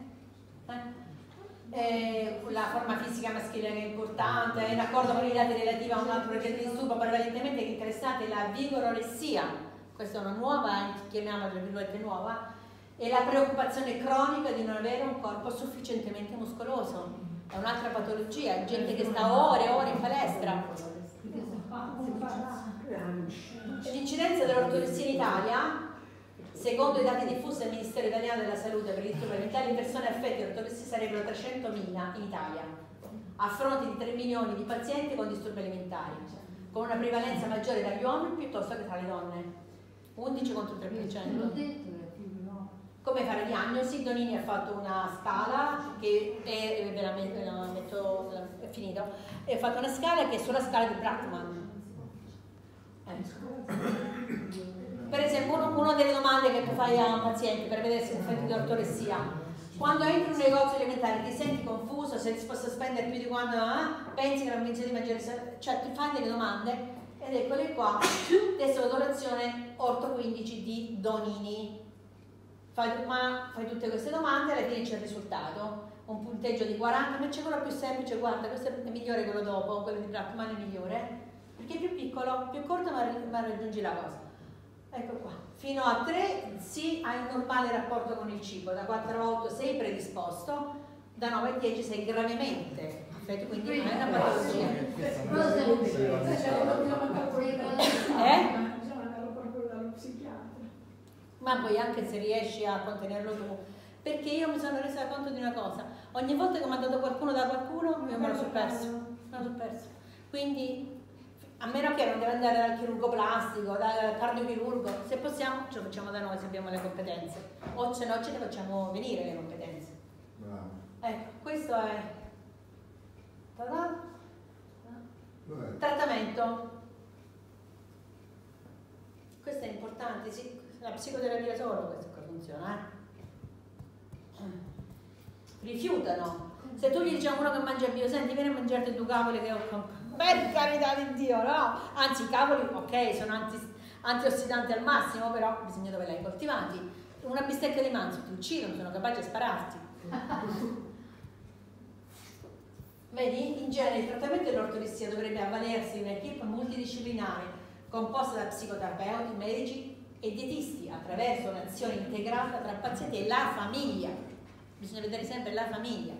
Eh, la forma fisica maschile è importante, in accordo con i dati relativi a un altro progetto di studio prevalentemente interessante la vigorolessia, questa è una nuova, chiamiamola tra virgolette nuova, e la preoccupazione cronica di non avere un corpo sufficientemente muscoloso. È un'altra patologia, gente che sta ore e ore in palestra. L'incidenza dell'ortodossia in Italia, secondo i dati diffusi dal Ministero Italiano della Salute per i disturbi mentali, le persone affette di ortodossia sarebbero trecentomila in Italia, a fronte di tre milioni di pazienti con disturbi alimentari, con una prevalenza maggiore tra gli uomini piuttosto che tra le donne, undici contro tre per cento. Come fare diagnosi? Donini ha fatto una scala che è, ve la metto, ve la metto è finito, ha fatto una scala che è sulla scala di Brackman. Eh. Per esempio, uno, una delle domande che tu fai a un paziente per vedere se è affetto di ortodossia, Quando entri in un negozio alimentare ti senti confuso, sei disposto a spendere più di quanto eh? pensi che la convinzione di mangiare, cioè ti fai delle domande ed eccole qua, testo d'autorazione orto quindici di Donini. Fai, ma fai tutte queste domande e alla fine c'è il risultato, un punteggio di quaranta, ma c'è quello più semplice, guarda, questo è migliore quello dopo, quello di Blackman è migliore, perché è più piccolo, più corto ma, ma raggiungi la cosa. Ecco qua, fino a tre sì hai un normale rapporto con il cibo, da quattro a otto sei predisposto, da nove a dieci sei gravemente affetto, quindi non è una patologia. Eh? Ma poi anche se riesci a contenerlo tu, perché io mi sono resa conto di una cosa, ogni volta che mi ha dato qualcuno da qualcuno io me lo sono perso, me lo sono perso. Quindi a meno che non deve andare dal chirurgo plastico, dal cardiochirurgo, se possiamo ce lo facciamo da noi se abbiamo le competenze, o se no ce ne facciamo venire le competenze. Bravo. Ecco, questo è Ta-da. Dov'è? Trattamento. Questo è importante, sì, la psicoterapia solo questo qua funziona, eh? Rifiutano. Se tu gli dici a uno che mangia bio, senti, vieni a mangiarti due cavoli che ho comprato. Per carità di Dio, no? Anzi, i cavoli, ok, sono anti, antiossidanti al massimo, però bisogna dove li hai coltivati. Una bistecca di manzo ti uccidono, sono capaci a spararti. Vedi? In genere il trattamento dell'ortodissia dovrebbe avvalersi di un'equipe multidisciplinare composta da psicoterapeuti, medici e dietisti attraverso un'azione integrata tra pazienti e la famiglia. Bisogna vedere sempre la famiglia.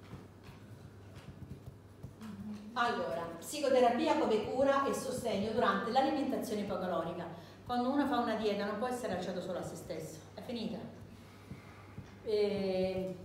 Allora, psicoterapia come cura e sostegno durante l'alimentazione ipocalorica. Quando uno fa una dieta non può essere lasciato solo a se stesso, è finita. E...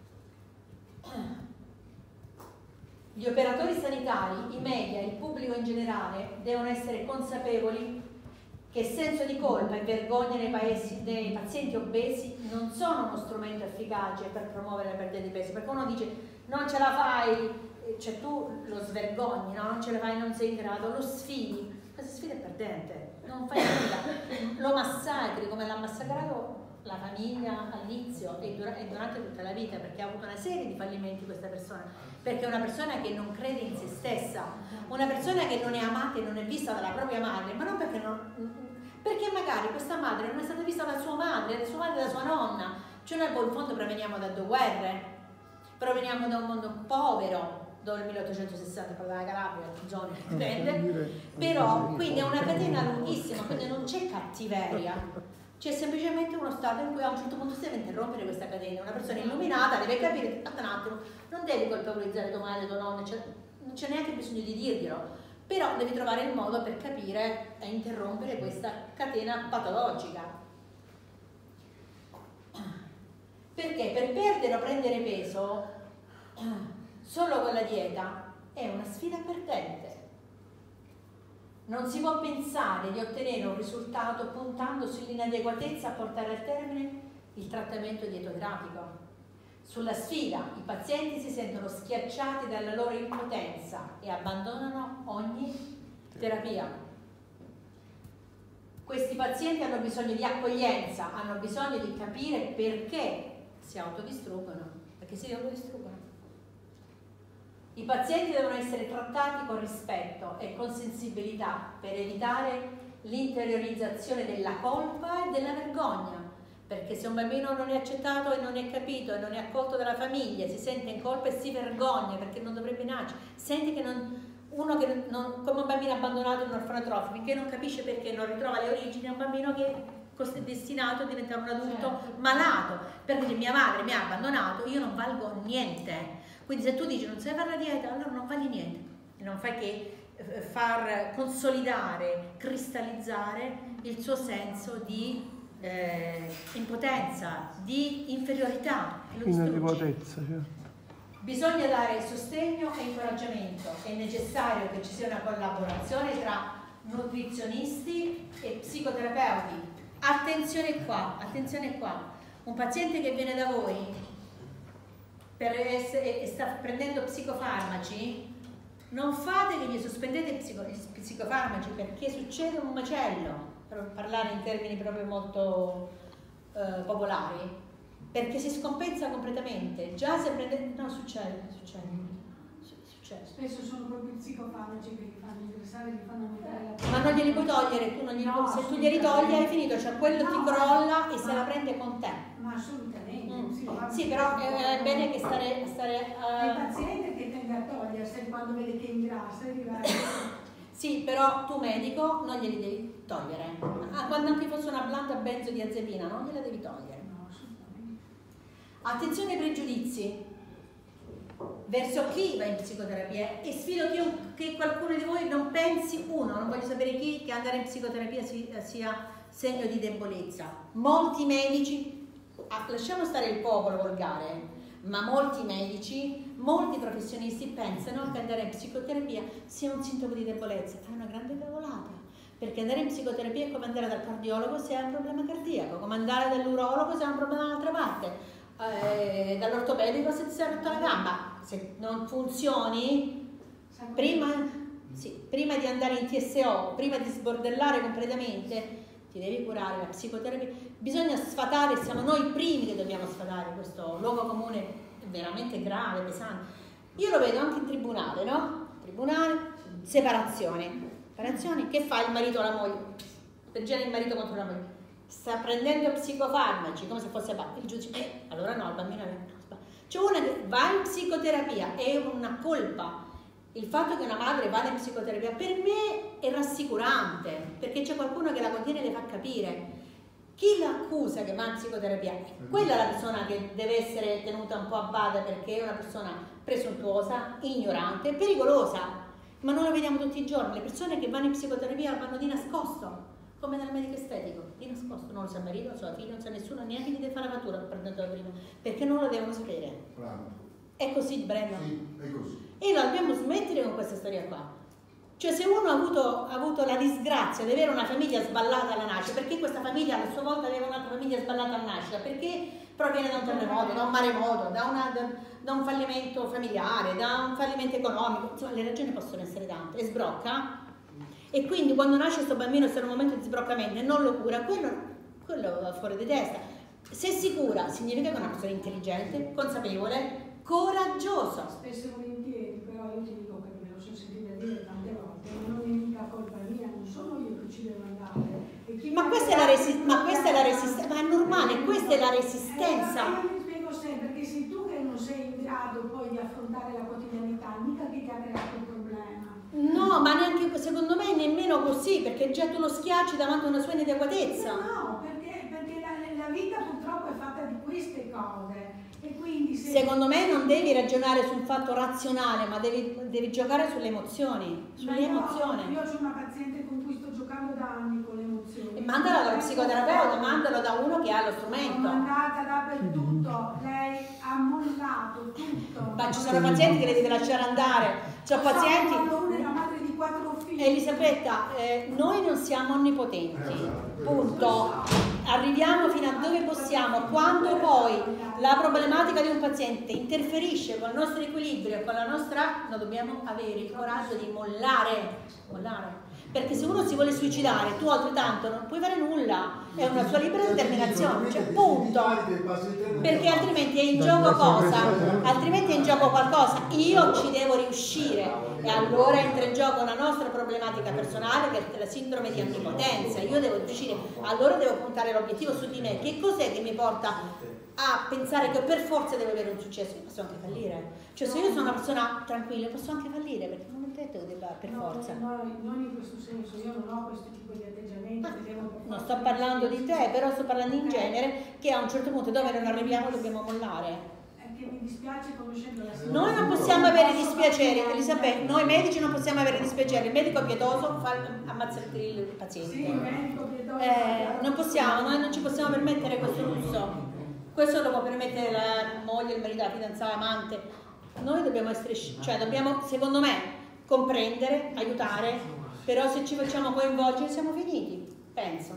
Gli operatori sanitari, i media e il pubblico in generale devono essere consapevoli che senso di colpa e vergogna nei, paesi, nei pazienti obesi non sono uno strumento efficace per promuovere la perdita di peso, perché uno dice non ce la fai, cioè tu lo svergogni, no? Non ce la fai, non sei in grado, lo sfidi, questa sfida è perdente, non fai nulla, lo massacri come l'ha massacrato la famiglia all'inizio e, dura e durante tutta la vita, perché ha avuto una serie di fallimenti questa persona, perché è una persona che non crede in se stessa, una persona che non è amata e non è vista dalla propria madre, ma non perché non... perché magari questa madre non è stata vista da sua madre, da sua madre e da sua nonna, cioè noi in fondo proveniamo da due guerre, proveniamo da un mondo povero, dove nel milleottocentosessanta parla la Calabria, zone dipende, però quindi è una catena lunghissima, quindi non c'è cattiveria, c'è semplicemente uno stato in cui a un certo punto si deve interrompere questa catena, una persona illuminata deve capire, aspetta un attimo, non devi colpevolizzare tua madre, tua nonna, cioè, non c'è neanche bisogno di dirglielo, però devi trovare il modo per capire e interrompere questa catena patologica. Perché per perdere o prendere peso solo con la dieta è una sfida perdente. Non si può pensare di ottenere un risultato puntando sull'inadeguatezza a portare a termine il trattamento dietoterapico. Sulla sfida i pazienti si sentono schiacciati dalla loro impotenza e abbandonano ogni terapia. Questi pazienti hanno bisogno di accoglienza, hanno bisogno di capire perché si autodistruggono, perché si autodistruggono. I pazienti devono essere trattati con rispetto e con sensibilità per evitare l'interiorizzazione della colpa e della vergogna, perché se un bambino non è accettato e non è capito e non è accolto dalla famiglia, si sente in colpa e si vergogna perché non dovrebbe nascere, sente che non, uno che non, come un bambino abbandonato in un orfanotrofio, finché non capisce perché non ritrova le origini, è un bambino che è destinato a diventare un adulto malato, perché dice mia madre mi ha abbandonato, io non valgo niente. Quindi se tu dici non sai fare la dieta, allora non vali niente, non fai che far consolidare, cristallizzare il suo senso di eh, impotenza, di inferiorità. Inadeguatezza, cioè. Bisogna dare sostegno e incoraggiamento, è necessario che ci sia una collaborazione tra nutrizionisti e psicoterapeuti. Attenzione qua, attenzione qua, un paziente che viene da voi per essere, e sta prendendo psicofarmaci, non fate che gli sospendete gli psico, psicofarmaci perché succede un macello, per parlare in termini proprio molto eh, popolari. perché si scompensa completamente. Già se prende... no, succede, succede, succede. Spesso sono proprio i psicofarmaci che li fanno interessare, li fanno aumentare la... Ma non glieli puoi togliere, tu non glieli No, puoi... se tu glieli togli hai finito, cioè quello No, ti crolla e ma- se la prende con te. Ma assolutamente. Mm. Sì, va Sì, bene. però è bene che stare... stare È il eh, paziente che tende a toglierseli quando vede che ingrassa e dirà... Sì, però tu medico non glieli devi togliere. Ah, quando anche fosse una blanda benzodiazepina, non gliela devi togliere. No, assolutamente. Attenzione ai pregiudizi verso chi va in psicoterapia e sfido chiun- che qualcuno di voi non pensi, uno, non voglio sapere chi, che andare in psicoterapia si- sia segno di debolezza. Molti medici, ah, lasciamo stare il popolo volgare, ma molti medici, molti professionisti pensano che andare in psicoterapia sia un sintomo di debolezza. È una grande cavolata, perché andare in psicoterapia è come andare dal cardiologo se hai un problema cardiaco, come andare dall'urologo se hai un problema dall'altra parte, eh, dall'ortopedico se ti sei rotto la gamba. Se non funzioni, prima, sì, prima di andare in T S O, prima di sbordellare completamente, ti devi curare. La psicoterapia, bisogna sfatare, siamo noi i primi che dobbiamo sfatare questo luogo comune veramente grave, pesante. Io lo vedo anche in tribunale, no? Tribunale, separazione. Separazione, che fa il marito o la moglie? Peggiora il marito contro la moglie. Sta prendendo psicofarmaci come se fosse parte. Il giudice, eh, allora no, il bambino è... C'è una che va in psicoterapia, è una colpa. Il fatto che una madre vada in psicoterapia per me è rassicurante, perché c'è qualcuno che la contiene e le fa capire. Chi l'accusa che va in psicoterapia, quella è la persona che deve essere tenuta un po' a bada, perché è una persona presuntuosa, ignorante, pericolosa. Ma noi lo vediamo tutti i giorni, le persone che vanno in psicoterapia vanno di nascosto, come nel medico estetico, di nascosto, non lo sa il marito, non sa la figlia, non sa nessuno, neanche chi deve fare la fattura prendendolo prima, perché non lo devono sapere. Bravo. È così, Brenda? Sì, è così. E noi dobbiamo smettere con questa storia qua. Cioè, se uno ha avuto, ha avuto la disgrazia di avere una famiglia sballata alla nascita, perché questa famiglia a sua volta aveva un'altra famiglia sballata alla nascita? Perché proviene da un terremoto, da un maremoto, da, una, da, da un fallimento familiare, da un fallimento economico, insomma le ragioni possono essere tante, e sbrocca. E quindi quando nasce questo bambino, se è un momento di sbroccamento e non lo cura, quello, quello va fuori di testa. Se si cura significa che è una persona intelligente, consapevole, coraggiosa. Spesso e volentieri, però io ti dico che me lo sono sentita dire tante volte, non è mica colpa mia, non sono io che ci devo andare. E chi Ma mi questa è la ha- resi- ma questa è la resistenza, ma è normale, questa è la resistenza. Eh, io mi spiego sempre che sei tu che non sei in grado poi di affrontare la quotidianità, mica che ti ha creato il problema. No, ma neanche secondo me nemmeno così, perché già tu lo schiacci davanti a una sua inadeguatezza. No, perché, perché la, la vita purtroppo è fatta di queste cose. E quindi se... Secondo me non devi ragionare sul fatto razionale, ma devi, devi giocare sulle emozioni, Ma sulle io- emozioni. Io ho una paziente con cui sto giocando da anni con le emozioni. E mandala dallo psicoterapeuta, mandalo da uno che ha lo L'ho strumento. mandata dappertutto, lei ha mollato tutto. Ma ci sono pazienti che le devi lasciare andare, c'ho So, pazienti... quando una è la madre di quattro figli. Elisabetta, eh, noi non siamo onnipotenti, punto. Arriviamo fino a dove possiamo. Quando poi la problematica di un paziente interferisce con il nostro equilibrio, con la nostra, noi dobbiamo avere il coraggio di mollare, mollare. Perché se uno si vuole suicidare, tu altrettanto non puoi fare nulla, è una sua libera determinazione, cioè punto. Perché altrimenti è in gioco cosa? Altrimenti è in gioco qualcosa. Io ci devo riuscire e allora entra in gioco la nostra problematica personale, che è la sindrome di onnipotenza. Io devo riuscire, allora devo puntare l'obiettivo su di me. Che cos'è che mi porta a pensare che per forza devo avere un successo? Io posso anche fallire. Cioè se io sono una persona tranquilla posso anche fallire, perché non è detto che debba per No, forza. no, non in questo senso, io non ho questo tipo di atteggiamento. che devo per Non forza sto parlando di te, però sto parlando in Eh. genere, che a un certo punto dove non arriviamo dobbiamo mollare. È che mi dispiace conoscendo la Noi non possiamo avere dispiaceri, Elisabetta, noi medici non possiamo avere dispiaceri, il medico pietoso fa ammazzare il paziente. Sì, il medico pietoso. Eh, non possiamo, noi non ci possiamo permettere questo lusso. Questo lo può permettere la moglie, il marito, la fidanzata, l'amante. Noi dobbiamo essere, cioè dobbiamo, secondo me, comprendere, aiutare, però se ci facciamo coinvolgere siamo finiti, penso.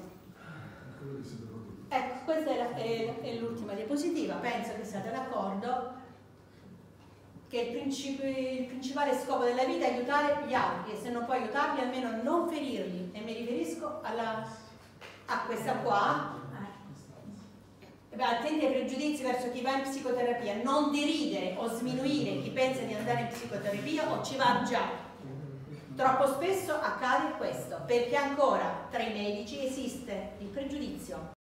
Ecco, questa è, la- è- è l'ultima diapositiva, penso che siate d'accordo che il, princip- il principale scopo della vita è aiutare gli altri e se non puoi aiutarli almeno non ferirli, e mi riferisco alla, a questa qua. attenti ai pregiudizi verso chi va in psicoterapia, non deridere o sminuire chi pensa di andare in psicoterapia o ci va già. Troppo spesso accade questo, perché ancora tra i medici esiste il pregiudizio.